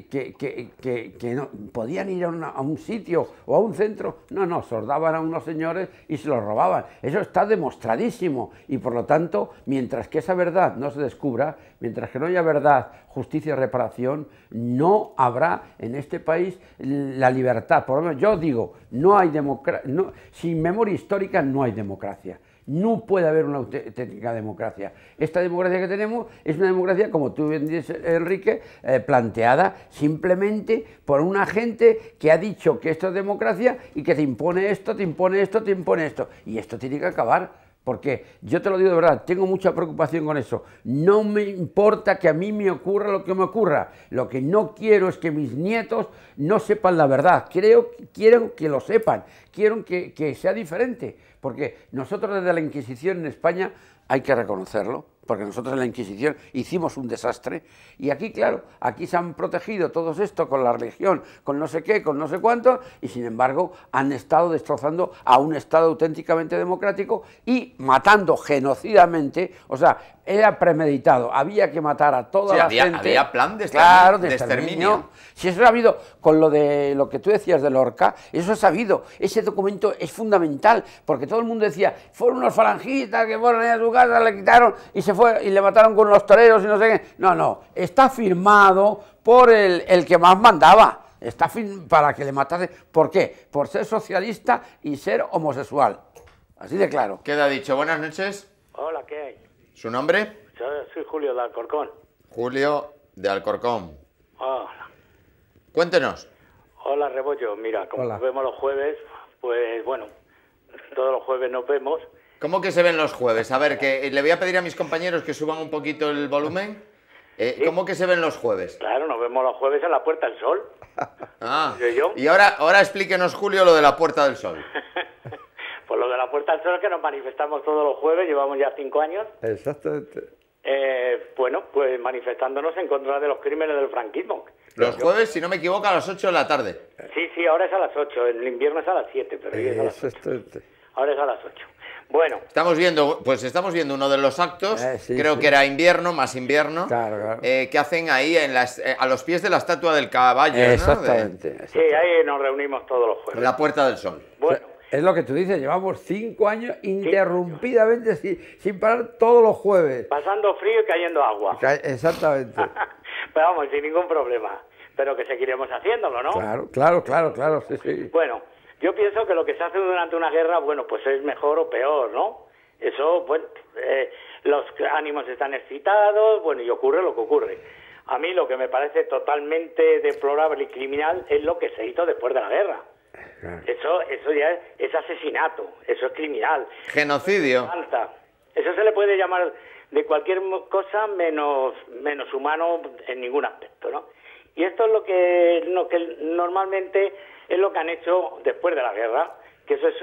no podían ir a un sitio o a un centro, no, se los daban a unos señores y se los robaban. Eso está demostradísimo y por lo tanto, mientras que esa verdad no se descubra, mientras que no haya verdad, justicia y reparación, no habrá en este país la libertad. Por lo menos yo digo, no hay democracia, sin memoria histórica no hay democracia. No puede haber una auténtica democracia. Esta democracia que tenemos es una democracia, como tú bien dices, Enrique, planteada simplemente por una gente que ha dicho que esto es democracia y que te impone esto, te impone esto, te impone esto. Y esto tiene que acabar. Porque yo te lo digo de verdad, tengo mucha preocupación con eso. No me importa que a mí me ocurra lo que me ocurra. Lo que no quiero es que mis nietos no sepan la verdad. Quiero que lo sepan. Quiero que sea diferente. Porque nosotros desde la Inquisición en España, hay que reconocerlo, porque nosotros en la Inquisición hicimos un desastre, y aquí, claro, aquí se han protegido todos esto con la religión, con no sé qué, con no sé cuánto, y sin embargo han estado destrozando a un Estado auténticamente democrático y matando genocidamente, o sea, era premeditado, había que matar a toda la gente. Había plan de exterminio. Si eso ha habido, con lo que tú decías de Lorca, eso es habido, ese documento es fundamental, porque todo el mundo decía, fueron unos falangistas que fueron a su casa, le quitaron y se fue y le mataron con los toreros y no sé qué. No, está firmado por el que más mandaba. Está para que le matase. ¿Por qué? Por ser socialista y ser homosexual. Así de claro. Queda dicho. Buenas noches. Hola, ¿qué hay? ¿Su nombre? Soy Julio de Alcorcón. Julio de Alcorcón. Hola. Cuéntenos. Hola, Rebollo. Mira, como nos vemos los jueves, pues bueno, todos los jueves nos vemos. ¿Cómo que se ven los jueves? A ver, que le voy a pedir a mis compañeros que suban un poquito el volumen. ¿Sí? ¿Cómo que se ven los jueves? Claro, nos vemos los jueves en la Puerta del Sol. Y ahora explíquenos, Julio, lo de la Puerta del Sol. Pues lo de la Puerta del Sol es que nos manifestamos todos los jueves, llevamos ya 5 años. Exactamente. Bueno, pues manifestándonos en contra de los crímenes del franquismo. Los jueves, si no me equivoco, a las 8 de la tarde. Sí, ahora es a las 8, en invierno es a las 7, pero hoy es a las 8. Ahora es a las 8. Bueno. Estamos viendo uno de los actos, creo que era invierno, más invierno, claro. Que hacen ahí a los pies de la estatua del caballo. Exactamente. ¿no? Sí, ahí nos reunimos todos los jueves. En la Puerta del Sol. Bueno. Es lo que tú dices, llevamos 5 años interrumpidamente sin parar todos los jueves. Pasando frío y cayendo agua. Exactamente. Pero vamos, sin ningún problema. Pero que seguiremos haciéndolo, ¿no? Claro, sí. Bueno, yo pienso que lo que se hace durante una guerra, bueno, pues es mejor o peor, ¿no? Eso, bueno, los ánimos están excitados, bueno, y ocurre lo que ocurre. A mí lo que me parece totalmente deplorable y criminal es lo que se hizo después de la guerra. Eso ya es asesinato, eso es criminal. Genocidio. Eso se le puede llamar de cualquier cosa menos humano en ningún aspecto, ¿no? Y esto es lo que normalmente es lo que han hecho después de la guerra, que eso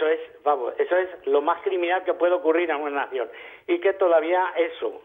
es lo más criminal que puede ocurrir en una nación, y que todavía eso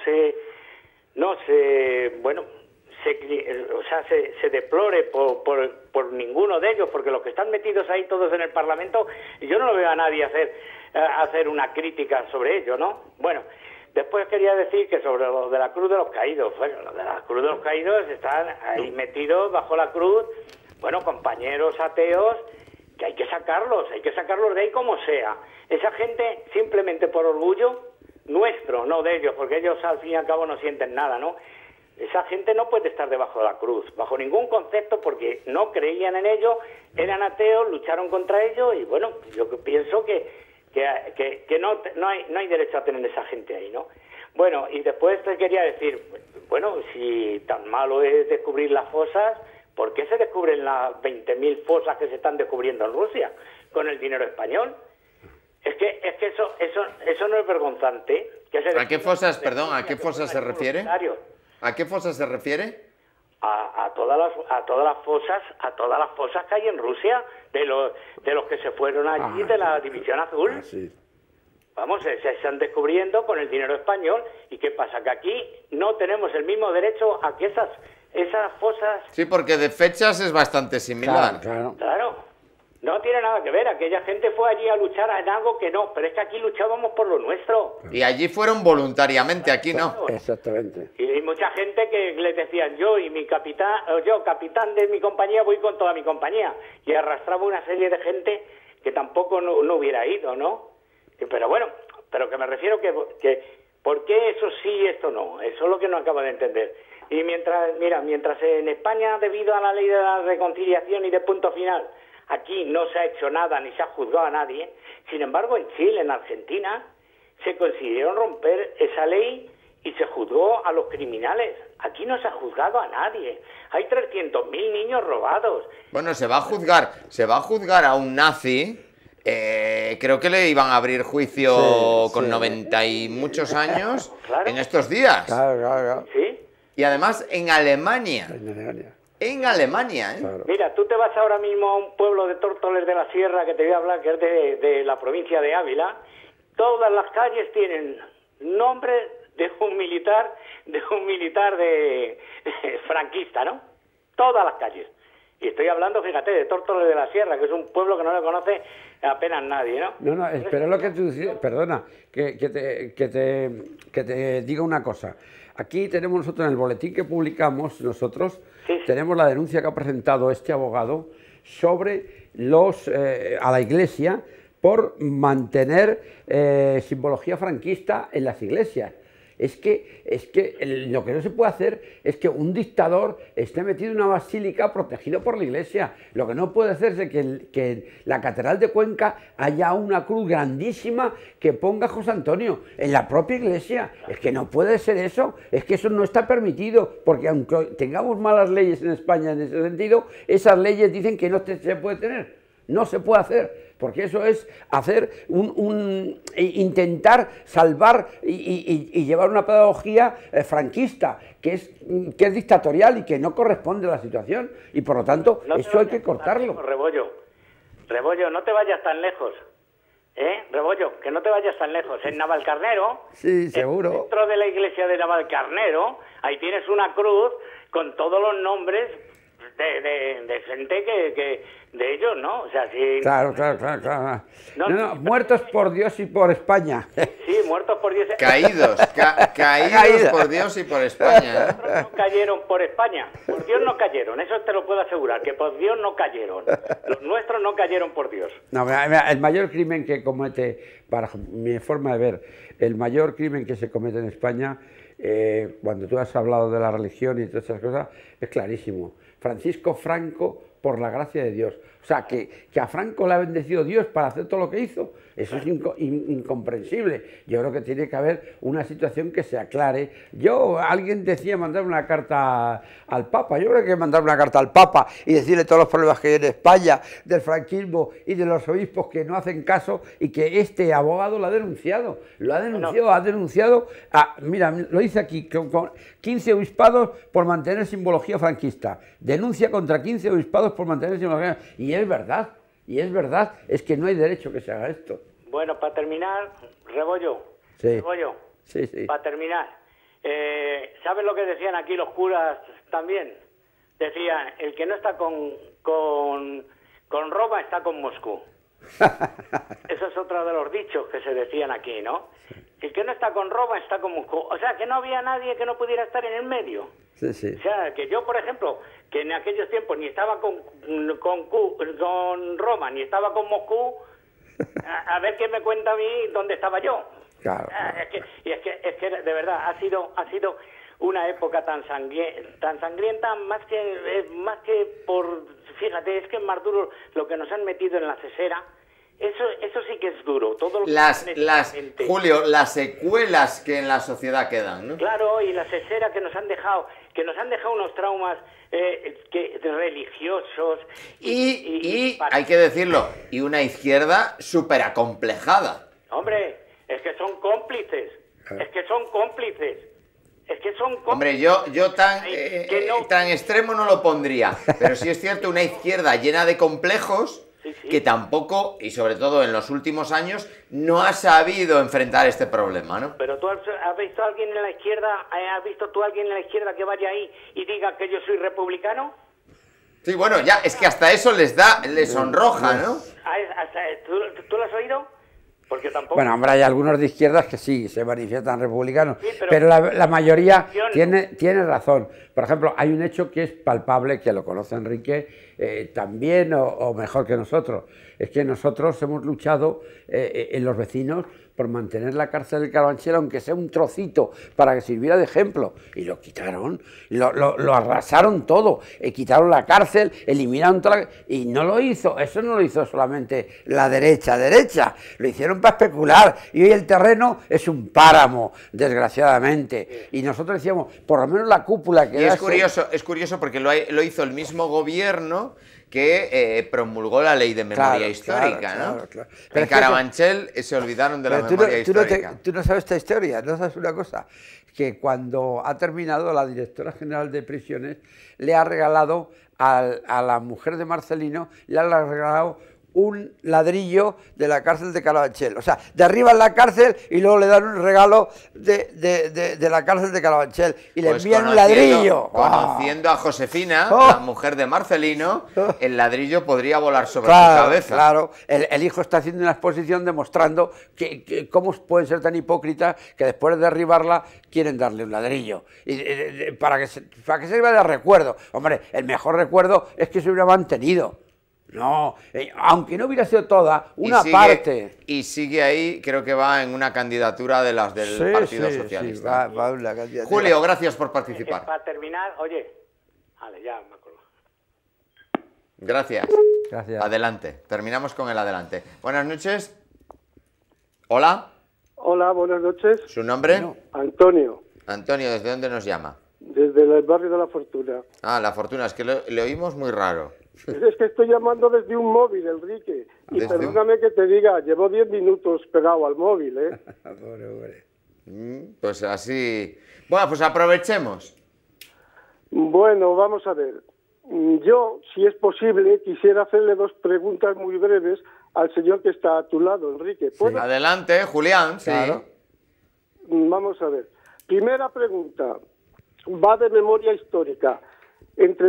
se deplore por ninguno de ellos, porque los que están metidos ahí todos en el Parlamento, yo no lo veo a nadie hacer una crítica sobre ello, ¿no? Bueno, Después quería decir que sobre lo de la Cruz de los Caídos, bueno, lo de la Cruz de los Caídos están ahí metidos bajo la cruz, bueno, compañeros ateos, que hay que sacarlos de ahí como sea. Esa gente, simplemente por orgullo nuestro, no de ellos, porque ellos al fin y al cabo no sienten nada, ¿no? Esa gente no puede estar debajo de la cruz, bajo ningún concepto, porque no creían en ello, eran ateos, lucharon contra ellos, y bueno, yo pienso que no hay derecho a tener esa gente ahí, ¿no? Bueno, y después te quería decir, bueno, si tan malo es descubrir las fosas, ¿por qué se descubren las 20.000 fosas que se están descubriendo en Rusia con el dinero español? Es que eso no es vergonzante. ¿A qué fosas, perdón, a qué fosas se refiere? ¿A qué fosas se refiere? A todas las fosas que hay en Rusia, de los que se fueron allí de la División Azul. Sí. Vamos, se están descubriendo con el dinero español. ¿Y qué pasa? Que aquí no tenemos el mismo derecho a que esas fosas... Sí, porque de fechas es bastante similar. Claro. No tiene nada que ver. Aquella gente fue allí a luchar en algo que no, pero es que aquí luchábamos por lo nuestro. Y allí fueron voluntariamente, aquí no. Exactamente. Y hay mucha gente que les decían, yo capitán de mi compañía, voy con toda mi compañía. Y arrastraba una serie de gente que tampoco no hubiera ido, ¿no? Pero bueno, pero que me refiero que ¿por qué eso sí, esto no? Eso es lo que no acabo de entender. Y mientras en España, debido a la ley de la reconciliación y de punto final, aquí no se ha hecho nada ni se ha juzgado a nadie, sin embargo en Chile, en Argentina, se consiguió romper esa ley y se juzgó a los criminales. Aquí no se ha juzgado a nadie. Hay 300.000 niños robados. Bueno, se va a juzgar a un nazi. Creo que le iban a abrir juicio con 90 y muchos años en estos días. Claro. ¿Sí? Y además en Alemania. En Alemania, ¿eh? Claro. Mira, tú te vas ahora mismo a un pueblo de Tórtoles de la Sierra, que te voy a hablar, que es de la provincia de Ávila. Todas las calles tienen nombre de un militar de franquista, ¿no? Todas las calles. Y estoy hablando, fíjate, de Tórtoles de la Sierra, que es un pueblo que no le conoce apenas nadie, ¿no? No, espera lo que tú dices, perdona, que te diga una cosa. Aquí tenemos nosotros en el boletín que publicamos, tenemos la denuncia que ha presentado este abogado sobre a la Iglesia por mantener simbología franquista en las iglesias. Es que lo que no se puede hacer es que un dictador esté metido en una basílica protegido por la Iglesia. Lo que no puede hacerse es que en la Catedral de Cuenca haya una cruz grandísima que ponga José Antonio en la propia Iglesia. Es que no puede ser eso, es que eso no está permitido, porque aunque tengamos malas leyes en España en ese sentido, esas leyes dicen que no se puede tener, no se puede hacer. Porque eso es hacer intentar salvar y llevar una pedagogía franquista, que es dictatorial y que no corresponde a la situación. Y por lo tanto, eso hay que cortarlo. Rebollo, no te vayas tan lejos. Rebollo, que no te vayas tan lejos. En Navalcarnero, sí, seguro. Dentro de la iglesia de Navalcarnero, ahí tienes una cruz con todos los nombres de gente que de ellos, ¿no? O sea, sí. Claro. No, muertos por Dios y por España. Sí, muertos por Dios. Caídos por Dios y por España. No cayeron por España. Por Dios no cayeron, eso te lo puedo asegurar, que por Dios no cayeron. Los nuestros no cayeron por Dios. No, el mayor crimen que comete, para mi forma de ver, el mayor crimen que se comete en España, cuando tú has hablado de la religión y todas esas cosas, es clarísimo. Francisco Franco, por la gracia de Dios. O sea, que a Franco le ha bendecido Dios para hacer todo lo que hizo. Eso es incomprensible. Yo creo que tiene que haber una situación que se aclare. Alguien decía mandar una carta al Papa. Yo creo que hay que mandar una carta al Papa y decirle todos los problemas que hay en España, del franquismo y de los obispos que no hacen caso, y que este abogado lo ha denunciado. Ha denunciado, mira, lo dice aquí, con 15 obispados por mantener simbología franquista. Denuncia contra 15 obispados por mantener simbología franquista. Y es verdad, es que no hay derecho que se haga esto. Bueno, para terminar, Rebollo, sí. Para terminar, ¿sabes lo que decían aquí los curas también? Decían, el que no está con Roma está con Moscú. Eso es otro de los dichos que se decían aquí, ¿no? El que no está con Roma está con Moscú. O sea, que no había nadie que no pudiera estar en el medio. Sí, sí. O sea, que yo, por ejemplo, que en aquellos tiempos ni estaba con Roma, ni estaba con Moscú, a ver qué me cuenta a mí dónde estaba yo. Claro. Es que de verdad ha sido una época tan sangrienta, más que por, fíjate, es que es más duro lo que nos han metido en la cesera. Eso sí que es duro. Todo lo que Julio, las secuelas que en la sociedad quedan, ¿no? Claro, y la cesera que nos han dejado unos traumas religiosos y hay que decirlo, y una izquierda súper acomplejada. Hombre, es que son cómplices. Hombre, yo tan extremo no lo pondría, pero sí es cierto, una izquierda llena de complejos que tampoco, y sobre todo en los últimos años, no ha sabido enfrentar este problema, ¿no? Pero tú has visto a alguien en la izquierda, que vaya ahí y diga que yo soy republicano. Sí, bueno, ya, es que hasta eso les sonroja, ¿no? ¿Tú lo has oído? Porque tampoco... Bueno, hombre, hay algunos de izquierdas que sí se manifiestan republicanos, sí, pero la mayoría tiene razón. Por ejemplo, hay un hecho que es palpable, que lo conoce Enrique también o mejor que nosotros. Es que nosotros hemos luchado en los vecinos por mantener la cárcel del Carabanchel, aunque sea un trocito, para que sirviera de ejemplo. Y lo quitaron, lo arrasaron todo, quitaron la cárcel, eliminaron toda y no lo hizo, eso no lo hizo solamente la derecha, lo hicieron para especular, y hoy el terreno es un páramo, desgraciadamente. Y nosotros decíamos, por lo menos la cúpula que... Y es curioso porque lo hizo el mismo gobierno que promulgó la ley de memoria histórica, ¿no? Claro. En Carabanchel se olvidaron de la memoria histórica. Tú no sabes esta historia, no sabes una cosa, que cuando ha terminado, la directora general de prisiones le ha regalado a la mujer de Marcelino, le ha regalado un ladrillo de la cárcel de Carabanchel. O sea, derriban la cárcel y luego le dan un regalo de la cárcel de Carabanchel y le envían un ladrillo. Conociendo a Josefina, la mujer de Marcelino, el ladrillo podría volar sobre su cabeza. Claro, el hijo está haciendo una exposición demostrando que cómo pueden ser tan hipócritas que después de derribarla quieren darle un ladrillo. Y, para que sirva de recuerdo. Hombre, el mejor recuerdo es que se hubiera mantenido. No, aunque no hubiera sido toda, una parte. Y sigue ahí, creo que va en una candidatura de las del Partido Socialista. Sí, va una candidatura. Julio, gracias por participar. Para terminar, oye, vale, ya me acuerdo. Gracias. Adelante, terminamos con el adelante. Buenas noches. Hola. Hola, buenas noches. ¿Su nombre? Antonio. Antonio, ¿desde dónde nos llama? Desde el barrio de La Fortuna. Ah, La Fortuna, es que le oímos muy raro. Es que estoy llamando desde un móvil, Enrique. Y perdóname que te diga, llevo 10 minutos pegado al móvil, ¿eh? Pobre. Pues así... Bueno, pues aprovechemos. Bueno, vamos a ver. Yo, si es posible, quisiera hacerle 2 preguntas muy breves al señor que está a tu lado, Enrique. Sí. Adelante, Julián. Claro. Sí. Vamos a ver. Primera pregunta. Va de memoria histórica. Entre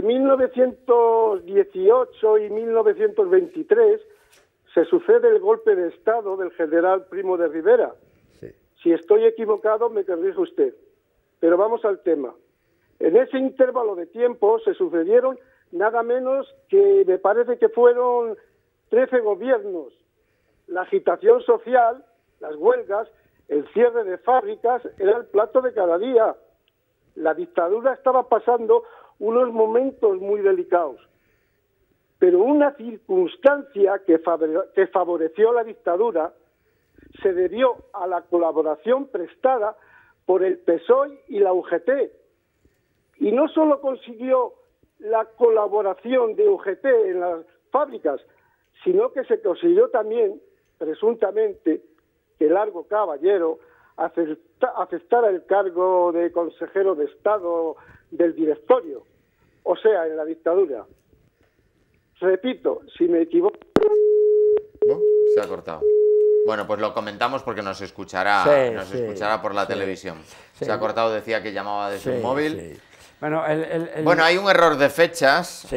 1918 y 1923 se sucede el golpe de Estado del general Primo de Rivera. Sí. Si estoy equivocado, me corrige usted. Pero vamos al tema. En ese intervalo de tiempo se sucedieron nada menos que, me parece que fueron 13 gobiernos. La agitación social, las huelgas, el cierre de fábricas era el plato de cada día. La dictadura estaba pasando unos momentos muy delicados. Pero una circunstancia que favoreció la dictadura se debió a la colaboración prestada por el PSOE y la UGT. Y no solo consiguió la colaboración de UGT en las fábricas, sino que se consiguió también, presuntamente, que Largo Caballero aceptara el cargo de consejero de Estado del directorio, o sea, en la dictadura. Repito, si me equivoco... Se ha cortado. Bueno, pues lo comentamos porque nos escuchará, escuchará por la televisión. Se ha cortado, decía que llamaba desde un móvil. Bueno, bueno, hay un error de fechas.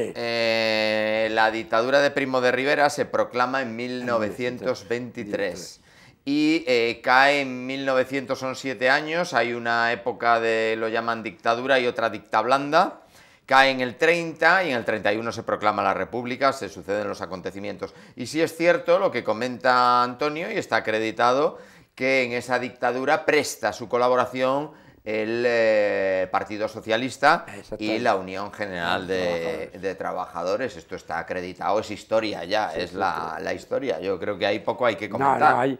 La dictadura de Primo de Rivera se proclama en 1923. y cae en 1900, son 7 años, hay una época de, lo llaman dictadura y otra dictablanda, cae en el 30 y en el 31 se proclama la República, se suceden los acontecimientos. Y sí es cierto lo que comenta Antonio, y está acreditado, que en esa dictadura presta su colaboración el Partido Socialista y la Unión General de Trabajadores. Esto está acreditado, es historia ya, es la historia. Yo creo que ahí poco hay que comentar.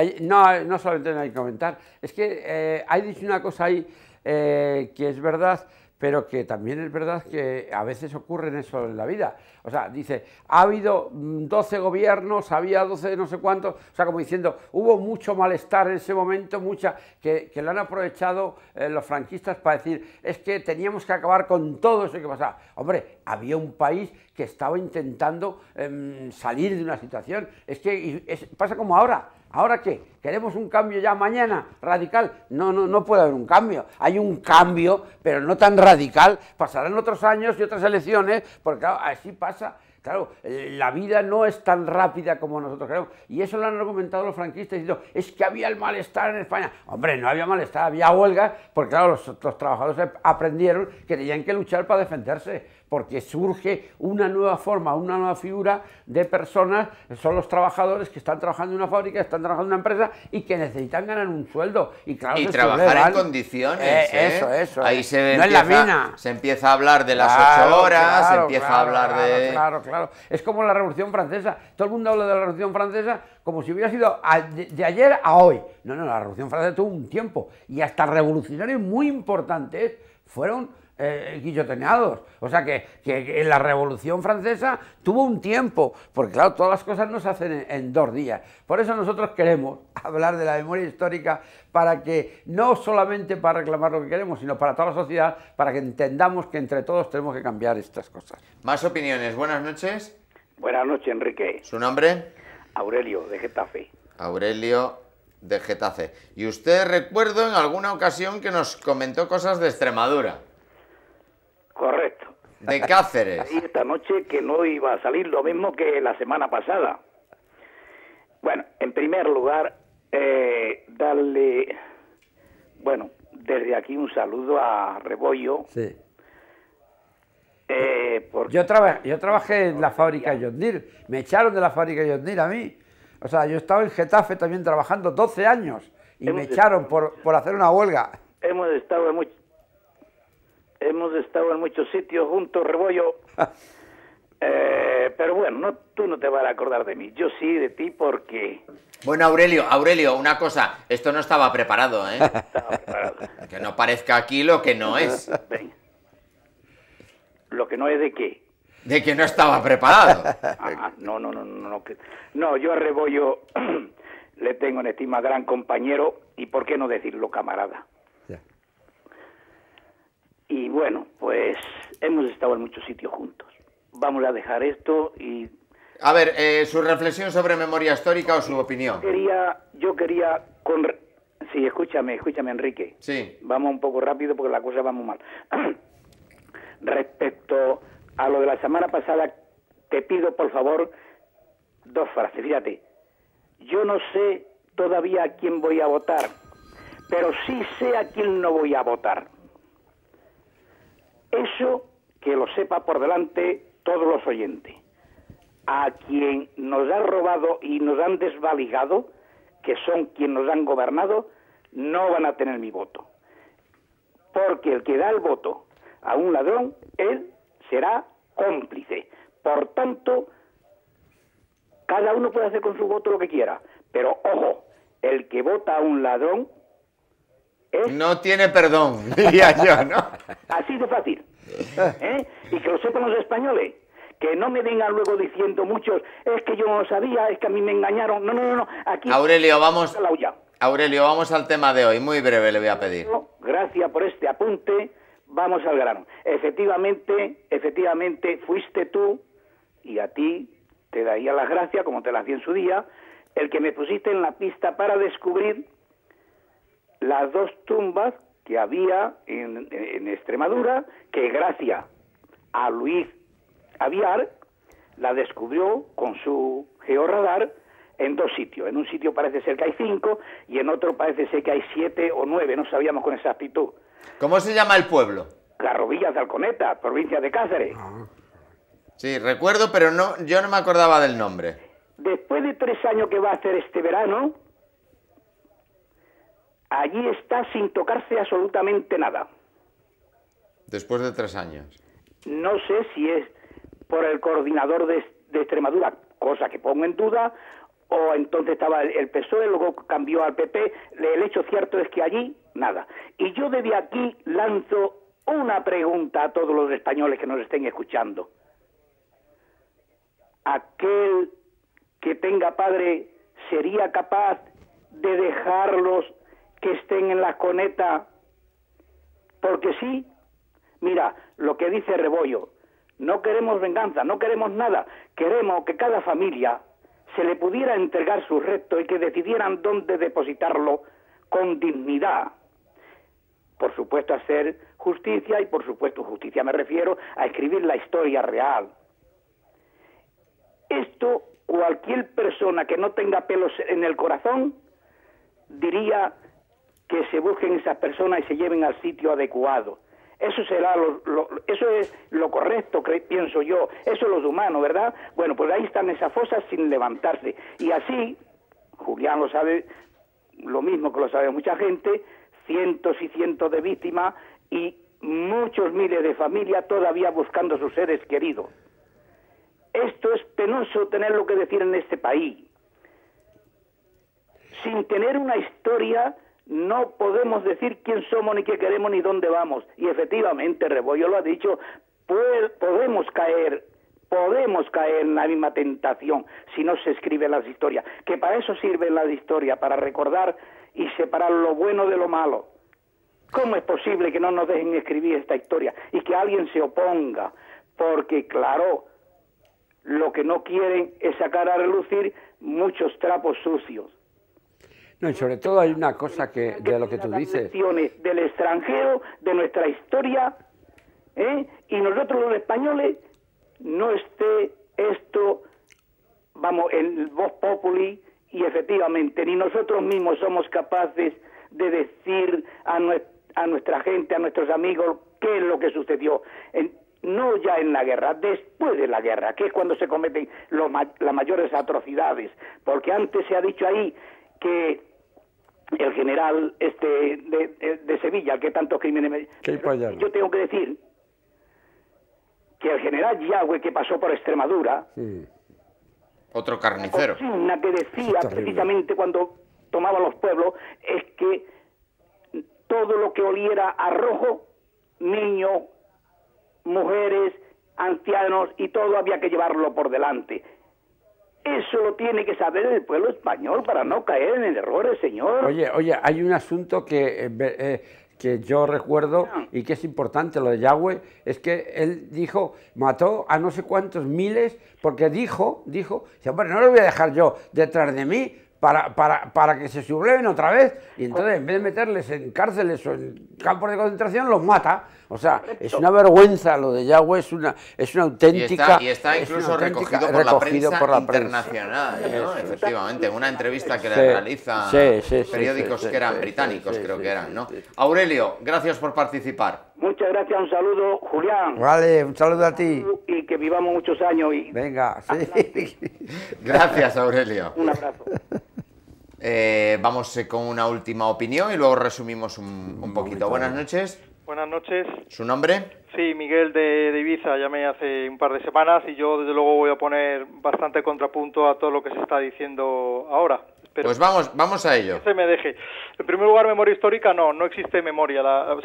No solamente no hay que comentar, es que hay dicho una cosa ahí que es verdad, pero que también es verdad que a veces ocurre eso en la vida. O sea, dice, ha habido 12 gobiernos, había 12 no sé cuántos, o sea, como diciendo, hubo mucho malestar en ese momento, que lo han aprovechado los franquistas para decir, es que teníamos que acabar con todo eso que pasaba. Hombre, había un país que estaba intentando salir de una situación, es que pasa como ahora. ¿Ahora qué? ¿Queremos un cambio ya mañana, radical? No puede haber un cambio. Hay un cambio, pero no tan radical. Pasarán otros años y otras elecciones, porque claro, así pasa. Claro, la vida no es tan rápida como nosotros creemos. Y eso lo han argumentado los franquistas diciendo, es que había el malestar en España. Hombre, no había malestar, había huelgas, porque claro, los trabajadores aprendieron que tenían que luchar para defenderse, porque surge una nueva forma, una nueva figura de personas, son los trabajadores que están trabajando en una fábrica, están trabajando en una empresa y que necesitan ganar un sueldo. Y, claro, y trabajar en condiciones. Eso. Ahí se, no empieza, en la mina. Se empieza a hablar de las 8 horas, se empieza a hablar de... Claro. Es como la Revolución Francesa. Todo el mundo habla de la Revolución Francesa como si hubiera sido de ayer a hoy. No, la Revolución Francesa tuvo un tiempo. Y hasta revolucionarios muy importantes fueron guillotineados. O sea que en la Revolución Francesa tuvo un tiempo, porque claro, todas las cosas no se hacen en 2 días. Por eso nosotros queremos hablar de la memoria histórica, para que no solamente para reclamar lo que queremos, sino para toda la sociedad, para que entendamos que entre todos tenemos que cambiar estas cosas. Más opiniones. Buenas noches. Buenas noches, Enrique. ¿Su nombre? Aurelio, de Getafe. Aurelio, de Getafe. Y usted, recuerdo en alguna ocasión que nos comentó cosas de Extremadura. Correcto. De Cáceres. Y esta noche que no iba a salir lo mismo que la semana pasada. Bueno, en primer lugar, darle, desde aquí un saludo a Rebollo. Sí. Porque... Yo trabajé en la fábrica John Deere, me echaron de la fábrica John Deere a mí. O sea, yo estaba en Getafe también trabajando 12 años y me echaron por hacer una huelga. Hemos estado en muchos sitios juntos, Rebollo. Pero bueno, tú no te vas a acordar de mí. Yo sí de ti porque... Bueno, Aurelio, una cosa. Esto no estaba preparado, ¿eh? Estaba preparado. Que no parezca aquí lo que no es. Ven. ¿Lo que no es de qué? De que no estaba preparado. No, yo a Rebollo le tengo en estima gran compañero y por qué no decirlo camarada. Yeah. Y bueno, pues hemos estado en muchos sitios juntos. Vamos a dejar esto y... A ver, su reflexión sobre memoria histórica o su opinión. Yo quería Sí, escúchame, Enrique. Sí. Vamos un poco rápido porque la cosa va muy mal. Respecto a lo de la semana pasada, te pido por favor 2 frases. Fíjate, yo no sé todavía a quién voy a votar, pero sí sé a quién no voy a votar. Eso que lo sepa por delante todos los oyentes. A quien nos ha robado y nos han desvalijado, que son quienes nos han gobernado, no van a tener mi voto. Porque el que da el voto a un ladrón, él será cómplice. Por tanto, cada uno puede hacer con su voto lo que quiera. Pero, ojo, el que vota a un ladrón es... No tiene perdón, diría yo, ¿no? Así de fácil. Y que lo sepan los españoles. Que no me vengan luego diciendo muchos, es que yo no lo sabía, es que a mí me engañaron. No. Aquí... Aurelio, vamos al tema de hoy. Muy breve le voy a pedir. Gracias por este apunte. Vamos al grano. Efectivamente, fuiste tú, y a ti te daría las gracias, como te las di en su día, el que me pusiste en la pista para descubrir las 2 tumbas que había en Extremadura, que gracias a Luis Aviar la descubrió con su georradar en 2 sitios. En un sitio parece ser que hay 5 y en otro parece ser que hay 7 o 9, no sabíamos con exactitud. ¿Cómo se llama el pueblo? Garrovillas de Alconeta, provincia de Cáceres. Sí, recuerdo, pero no, yo no me acordaba del nombre. Después de 3 años que va a hacer este verano, allí está sin tocarse absolutamente nada. Después de 3 años. No sé si es por el coordinador de Extremadura, cosa que pongo en duda, o entonces estaba el PSOE, luego cambió al PP. El hecho cierto es que allí nada. Y yo desde aquí lanzo una pregunta a todos los españoles que nos estén escuchando. ¿Aquel que tenga padre sería capaz de dejarlos que estén en la coneta porque sí? Mira, lo que dice Rebollo, no queremos venganza, no queremos nada, queremos que cada familia se le pudiera entregar su resto y que decidieran dónde depositarlo con dignidad. Por supuesto, hacer justicia, y por supuesto justicia me refiero a escribir la historia real. Esto, cualquier persona que no tenga pelos en el corazón diría que se busquen esas personas y se lleven al sitio adecuado. Eso será eso es lo correcto, pienso yo. Eso es lo humano, ¿verdad? Bueno, pues ahí están esas fosas sin levantarse. Y así, Julián lo sabe, lo mismo que lo sabe mucha gente, cientos y cientos de víctimas y muchos miles de familias todavía buscando a sus seres queridos. Esto es penoso tenerlo que decir en este país. Sin tener una historia no podemos decir quién somos, ni qué queremos, ni dónde vamos. Y efectivamente, Rebollo lo ha dicho, podemos caer en la misma tentación si no se escriben las historias. Que para eso sirven las historias, para recordar y separar lo bueno de lo malo. ¿Cómo es posible que no nos dejen escribir esta historia y que alguien se oponga? Porque, claro, lo que no quieren es sacar a relucir muchos trapos sucios. No, y sobre todo hay una cosa que de lo que tú dices. Del extranjero, de nuestra historia, y nosotros los españoles no esté esto, vamos, en voz populi, y efectivamente ni nosotros mismos somos capaces de decir a nuestra gente, a nuestros amigos, qué es lo que sucedió. No ya en la guerra, después de la guerra, que es cuando se cometen las mayores atrocidades, porque antes se ha dicho ahí que el general de Sevilla, que tantos crímenes... Yo tengo que decir que el general Yagüe, que pasó por Extremadura... Sí. Otro carnicero. La que decía precisamente cuando tomaba los pueblos es que todo lo que oliera a rojo, niños, mujeres, ancianos y todo había que llevarlo por delante. Eso lo tiene que saber el pueblo español para no caer en errores, señor. Oye, hay un asunto que yo recuerdo y que es importante, lo de Yagüe, es que él dijo, mató a no sé cuántos miles, porque dijo, hombre, no lo voy a dejar yo detrás de mí para que se subleven otra vez, y entonces en vez de meterles en cárceles o en campos de concentración, los mata. O sea, es una vergüenza lo de Yagüe, es una auténtica... Y está incluso recogido por la prensa internacional, ¿no? Efectivamente, una entrevista que le realiza periódicos que eran británicos, creo que eran, ¿no? Aurelio, gracias por participar. Muchas gracias, un saludo, Julián. Vale, un saludo a ti. Y que vivamos muchos años. Venga, sí. Gracias, Aurelio. Un abrazo. Vamos con una última opinión y luego resumimos un poquito. Buenas noches. Buenas noches. ¿Su nombre? Sí, Miguel de Ibiza. Llamé hace un par de semanas y yo desde luego voy a poner bastante contrapunto a todo lo que se está diciendo ahora. Pues vamos a ello. Que se me deje. En primer lugar, memoria histórica no existe memoria.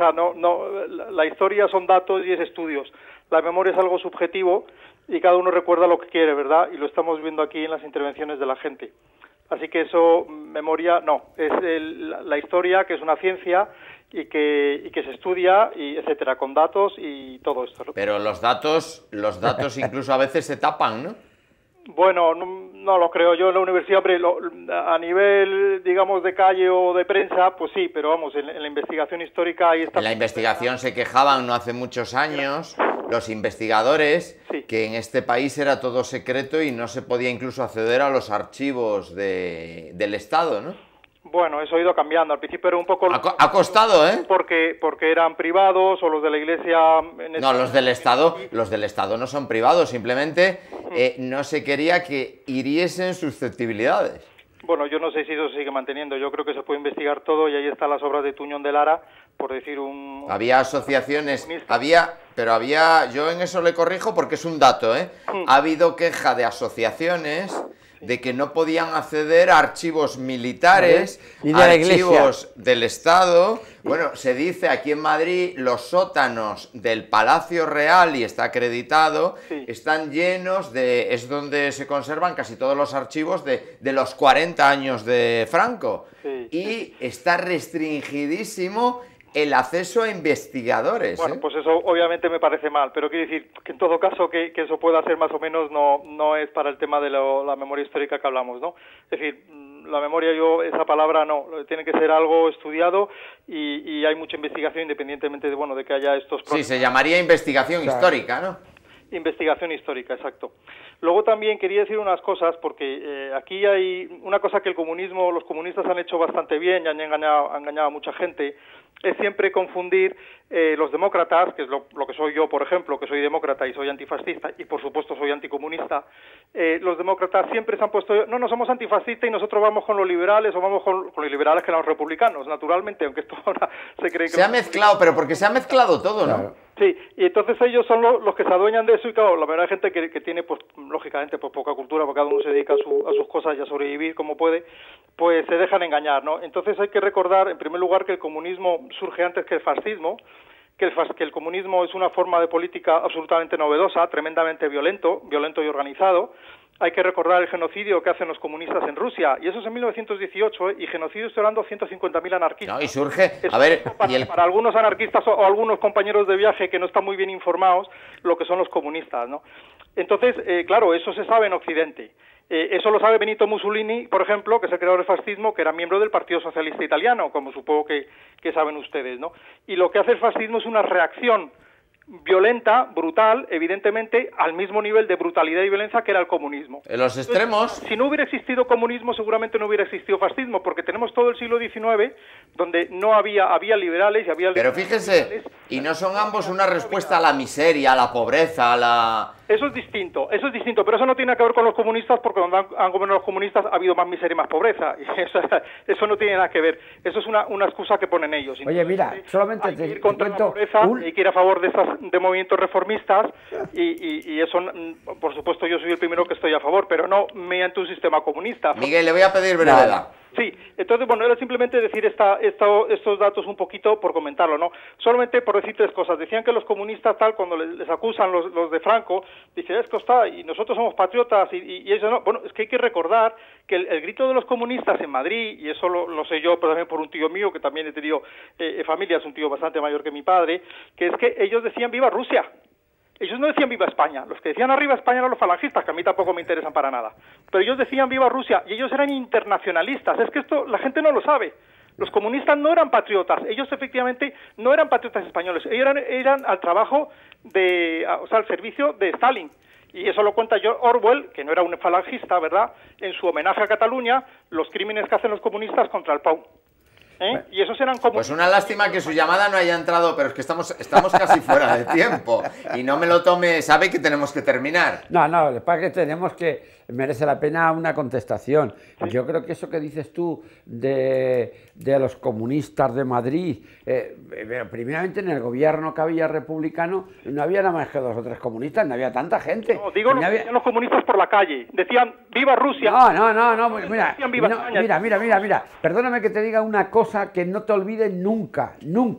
La historia son datos y es estudios. La memoria es algo subjetivo y cada uno recuerda lo que quiere, ¿verdad? Y lo estamos viendo aquí en las intervenciones de la gente. Así que eso, memoria, no. Es la historia, que es una ciencia y que se estudia, y etcétera, con datos y todo esto, ¿no? Pero los datos incluso a veces se tapan, ¿no? Bueno, no lo creo yo en la universidad, hombre, a nivel, digamos, de calle o de prensa, pues sí, pero vamos, en la investigación histórica ahí está... En la investigación se quejaban no hace muchos años los investigadores, Sí. que en este país era todo secreto y no se podía incluso acceder a los archivos del Estado, ¿no? Bueno, eso ha ido cambiando. Al principio era un poco... Ha costado, ¿eh? Porque eran privados o los de la Iglesia... No, los del Estado no son privados, simplemente no se quería que hiriesen susceptibilidades. Bueno, yo no sé si eso se sigue manteniendo. Yo creo que se puede investigar todo y ahí están las obras de Tuñón de Lara, por decir un... Había asociaciones, comunista. yo en eso le corrijo porque es un dato, ¿eh? Ha habido queja de asociaciones de que no podían acceder a archivos militares, Y de la archivos del Estado. Bueno, se dice aquí en Madrid, los sótanos del Palacio Real, y está acreditado, Sí. están llenos de... es donde se conservan casi todos los archivos de los 40 años de Franco. Sí. Y está restringidísimo el acceso a investigadores. Bueno, ¿eh? pues eso obviamente me parece mal, pero quiero decir que en todo caso que eso pueda ser más o menos no es para el tema de la memoria histórica que hablamos, ¿no? Es decir, la memoria, esa palabra no, tiene que ser algo estudiado y hay mucha investigación independientemente de que haya estos Sí, se llamaría investigación histórica, ¿no? Investigación histórica, exacto. Luego también quería decir unas cosas, porque aquí hay una cosa que los comunistas han hecho bastante bien y han engañado a mucha gente, es siempre confundir los demócratas, que es lo que soy yo, por ejemplo, que soy demócrata y soy antifascista, y por supuesto soy anticomunista. Los demócratas siempre se han puesto, no somos antifascistas y nosotros vamos con los liberales, o vamos con los liberales que eran los republicanos, naturalmente, aunque esto ahora se cree que... Se ha mezclado, pero porque se ha mezclado todo, ¿no? Claro. Sí, y entonces ellos son los que se adueñan de eso y claro, la verdad hay gente que tiene, pues lógicamente, pues poca cultura, porque cada uno se dedica a sus cosas y a sobrevivir como puede, pues se dejan engañar, ¿no? Entonces hay que recordar, en primer lugar, que el comunismo surge antes que el fascismo, que el comunismo es una forma de política absolutamente novedosa, tremendamente violento y organizado. Hay que recordar el genocidio que hacen los comunistas en Rusia, y eso es en 1918, y genocidio estoy hablando de 150.000 anarquistas. No, y surge, Es a ver, para algunos anarquistas o algunos compañeros de viaje que no están muy bien informados lo que son los comunistas, ¿no? Entonces, claro, eso se sabe en Occidente. Eso lo sabe Benito Mussolini, por ejemplo, que es el creador del fascismo, que era miembro del Partido Socialista Italiano, como supongo que saben ustedes, ¿no? Y lo que hace el fascismo es una reacción violenta, brutal, evidentemente, al mismo nivel de brutalidad y violencia que era el comunismo. en los extremos... Si no hubiera existido comunismo, seguramente no hubiera existido fascismo, porque tenemos todo el siglo XIX donde no había liberales y había... Pero fíjense, y no son ambos una respuesta a la miseria, a la pobreza, a la... Eso es distinto, pero eso no tiene que ver con los comunistas, porque cuando han gobernado los comunistas ha habido más miseria y más pobreza, y eso no tiene nada que ver, eso es una excusa que ponen ellos. Oye, mira, solamente hay que te ir contra la cuento pobreza, hay que ir a favor de movimientos reformistas, y eso, por supuesto, yo soy el primero que estoy a favor, pero no mediante un sistema comunista. Miguel, le voy a pedir brevedad. Sí, entonces, bueno, era simplemente decir estos datos un poquito por comentarlo, ¿no? Solamente por decir tres cosas. Decían que los comunistas, cuando les acusan los de Franco, dicen, esto está, y nosotros somos patriotas, y eso no. Bueno, es que hay que recordar que el grito de los comunistas en Madrid, y eso lo sé yo, pero también por un tío mío, que también he tenido familia, es un tío bastante mayor que mi padre, que es que ellos decían ¡viva Rusia! Ellos no decían viva España, los que decían arriba España eran los falangistas, que a mí tampoco me interesan para nada, pero ellos decían viva Rusia, y ellos eran internacionalistas, es que esto la gente no lo sabe. Los comunistas no eran patriotas, ellos efectivamente no eran patriotas españoles, ellos eran al trabajo al servicio de Stalin. Y eso lo cuenta George Orwell, que no era un falangista, ¿verdad?, en su homenaje a Cataluña, los crímenes que hacen los comunistas contra el Pau. Y esos eran como... Pues una lástima que su llamada no haya entrado, pero es que estamos casi fuera de tiempo. Y no me lo tome, sabe que tenemos que terminar. No, lo que pasa es que tenemos que... Merece la pena una contestación. Yo creo que eso que dices tú de los comunistas de Madrid, primeramente en el gobierno que había republicano no había nada más que 2 o 3 comunistas, no había tanta gente. No, digo decían los comunistas por la calle, decían viva Rusia. No, mira, perdóname que te diga una cosa que no te olvides nunca.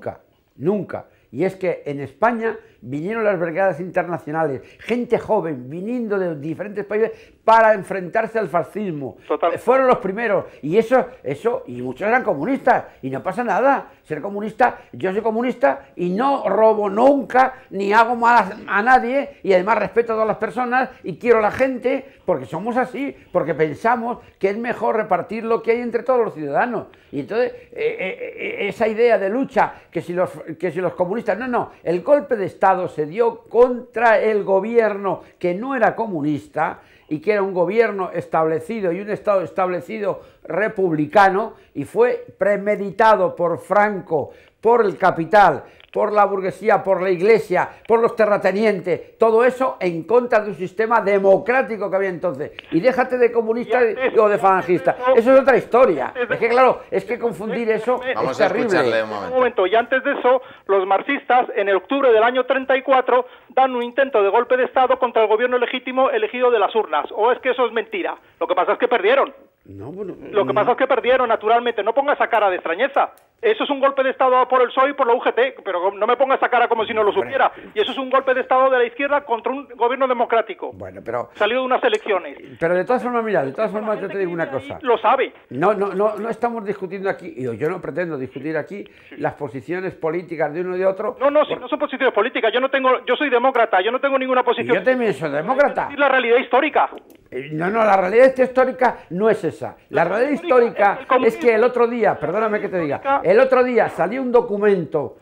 Y es que en España vinieron las brigadas internacionales, gente joven viniendo de diferentes países para enfrentarse al fascismo. Total. Fueron los primeros, y y muchos eran comunistas, y no pasa nada. Ser comunista, yo soy comunista y no robo nunca, ni hago mal a nadie, y además respeto a todas las personas y quiero a la gente, porque somos así, porque pensamos que es mejor repartir lo que hay entre todos los ciudadanos. Y entonces, esa idea de lucha, que si los comunistas... No, el golpe de Estado se dio contra el gobierno que no era comunista y que era un gobierno establecido y un Estado establecido republicano, y fue premeditado por Franco, por el capital, por la burguesía, por la iglesia, por los terratenientes, todo eso en contra de un sistema democrático que había entonces. Y déjate de comunista o de falangista, eso es otra historia. Es que claro, es que confundir eso es terrible. Un momento, y antes de eso, los marxistas en el octubre del año 34 dan un intento de golpe de Estado contra el gobierno legítimo elegido de las urnas. ¿O es que eso es mentira? Lo que pasa es que perdieron. Lo que pasa es que perdieron, naturalmente. No ponga esa cara de extrañeza. Eso es un golpe de Estado por el PSOE y por la UGT, pero no me ponga esa cara como si no lo supiera. Y eso es un golpe de Estado de la izquierda contra un gobierno democrático. Bueno, pero... salido de unas elecciones. Pero de todas formas, mira, yo te digo una cosa. Lo sabe. No estamos discutiendo aquí, y yo no pretendo discutir aquí las posiciones políticas de uno y de otro. No son posiciones políticas. Yo soy demócrata, yo no tengo ninguna posición. Yo también soy demócrata. Es la realidad histórica. No, la realidad histórica no es esa. La realidad histórica es que el otro día, perdóname que te diga, el otro día salió un documento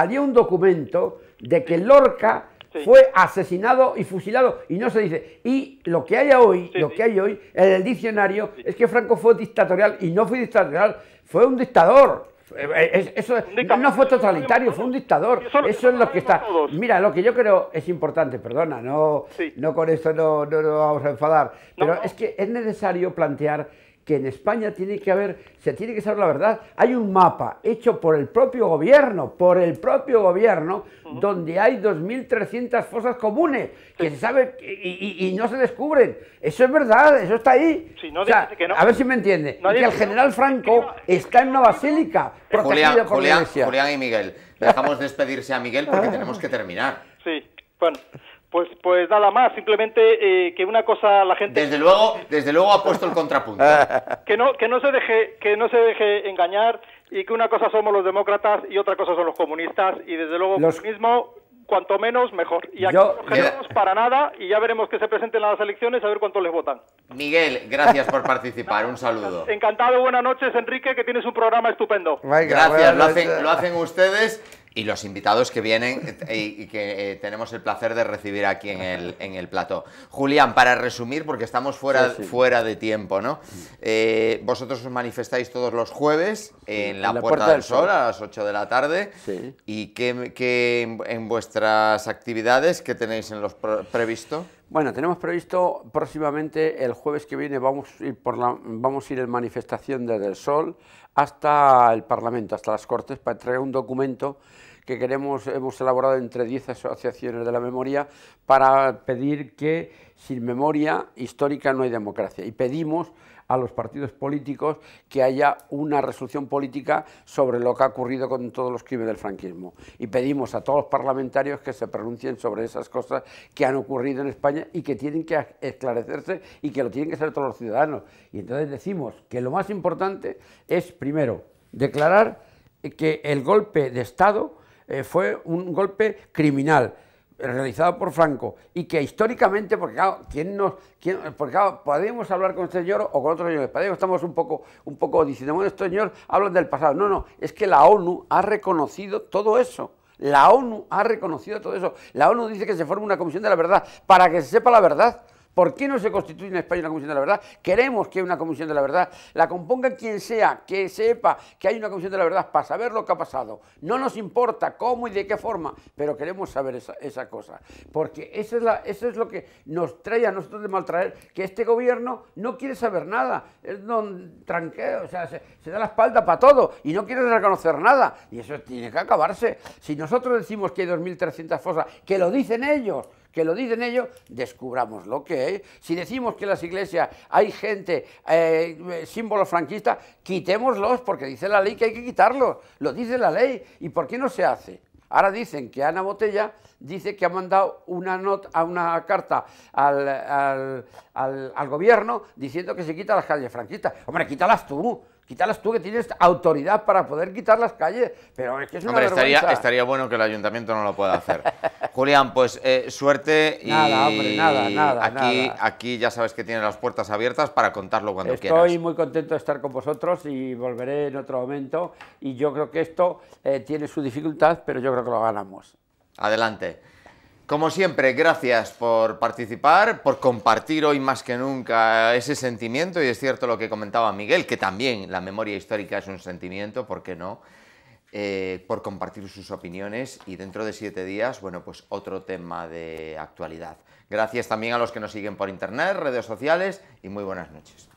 de que Lorca fue asesinado y fusilado, y no se dice. Y lo que hay hoy en el diccionario es que Franco fue dictatorial, y no fue dictatorial, fue un dictador. Eso no fue totalitario, fue un dictador. Eso es lo que está. Mira, lo que yo creo es importante, perdona, no con esto no vamos a enfadar, pero es que es necesario plantear que en España se tiene que saber la verdad. Hay un mapa hecho por el propio gobierno, donde hay 2.300 fosas comunes que se sabe y no se descubren. Eso es verdad, eso está ahí. A ver si me entiende. Que el general Franco está en una basílica protegida por la iglesia. Julián y Miguel, dejamos despedirse a Miguel porque tenemos que terminar. Sí, bueno. Pues nada más, simplemente que una cosa la gente... Desde luego ha puesto el contrapunto. que no se deje engañar, y que una cosa somos los demócratas y otra cosa son los comunistas, y desde luego el comunismo, cuanto menos, mejor. Y aquí no queremos para nada, y ya veremos que se presenten las elecciones a ver cuántos les votan. Miguel, gracias por participar, un saludo. Encantado, buenas noches, Enrique, que tienes un programa estupendo. Gracias, lo hacen ustedes. Y los invitados que vienen y que tenemos el placer de recibir aquí en el plató. Julián, para resumir, porque estamos fuera de tiempo, ¿no? Vosotros os manifestáis todos los jueves en la Puerta del Sol a las 8 de la tarde. Sí. ¿Y qué en vuestras actividades, qué tenéis previsto? Bueno, tenemos previsto próximamente, el jueves que viene, vamos a ir en manifestación desde el Sol hasta el Parlamento, hasta las Cortes, para entregar un documento que hemos elaborado entre 10 asociaciones de la memoria para pedir que sin memoria histórica no hay democracia. Y pedimos a los partidos políticos que haya una resolución política sobre lo que ha ocurrido con todos los crímenes del franquismo. Y pedimos a todos los parlamentarios que se pronuncien sobre esas cosas que han ocurrido en España y que tienen que esclarecerse y que lo tienen que saber todos los ciudadanos. Y entonces decimos que lo más importante es, primero, declarar que el golpe de Estado fue un golpe criminal realizado por Franco, y que históricamente, porque claro, podemos hablar con este señor o con otros señores, estamos un poco diciendo, bueno, estos señores hablan del pasado. No, es que la ONU ha reconocido todo eso. La ONU ha reconocido todo eso. La ONU dice que se forme una comisión de la verdad para que se sepa la verdad. ¿Por qué no se constituye en España una comisión de la verdad? Queremos que haya una comisión de la verdad, la componga quien sea, que sepa que hay una comisión de la verdad para saber lo que ha pasado. No nos importa cómo y de qué forma, pero queremos saber esa cosa. Porque eso es lo que nos trae a nosotros de maltraer, que este gobierno no quiere saber nada, es don tranqueo, o sea, se da la espalda para todo y no quiere reconocer nada. Y eso tiene que acabarse. Si nosotros decimos que hay 2.300 fosas, que lo dicen ellos, descubramos lo que hay. Si decimos que en las iglesias hay gente, símbolos franquistas, quitémoslos, porque dice la ley que hay que quitarlos, lo dice la ley. ¿Y por qué no se hace? Ahora dicen que Ana Botella dice que ha mandado una carta al gobierno diciendo que se quita las calles franquistas. Hombre, quítalas tú que tienes autoridad para poder quitar las calles, pero es que es una vergüenza. Estaría bueno que el ayuntamiento no lo pueda hacer. Julián, pues suerte y nada, hombre, nada. Aquí ya sabes que tienes las puertas abiertas para contarlo cuando quieras. Estoy muy contento de estar con vosotros y volveré en otro momento, y yo creo que esto tiene su dificultad, pero yo creo que lo ganamos. Adelante. Como siempre, gracias por participar, por compartir hoy más que nunca ese sentimiento, y es cierto lo que comentaba Miguel, que también la memoria histórica es un sentimiento, ¿por qué no? Por compartir sus opiniones, y dentro de 7 días, bueno, pues otro tema de actualidad. Gracias también a los que nos siguen por internet, redes sociales, y muy buenas noches.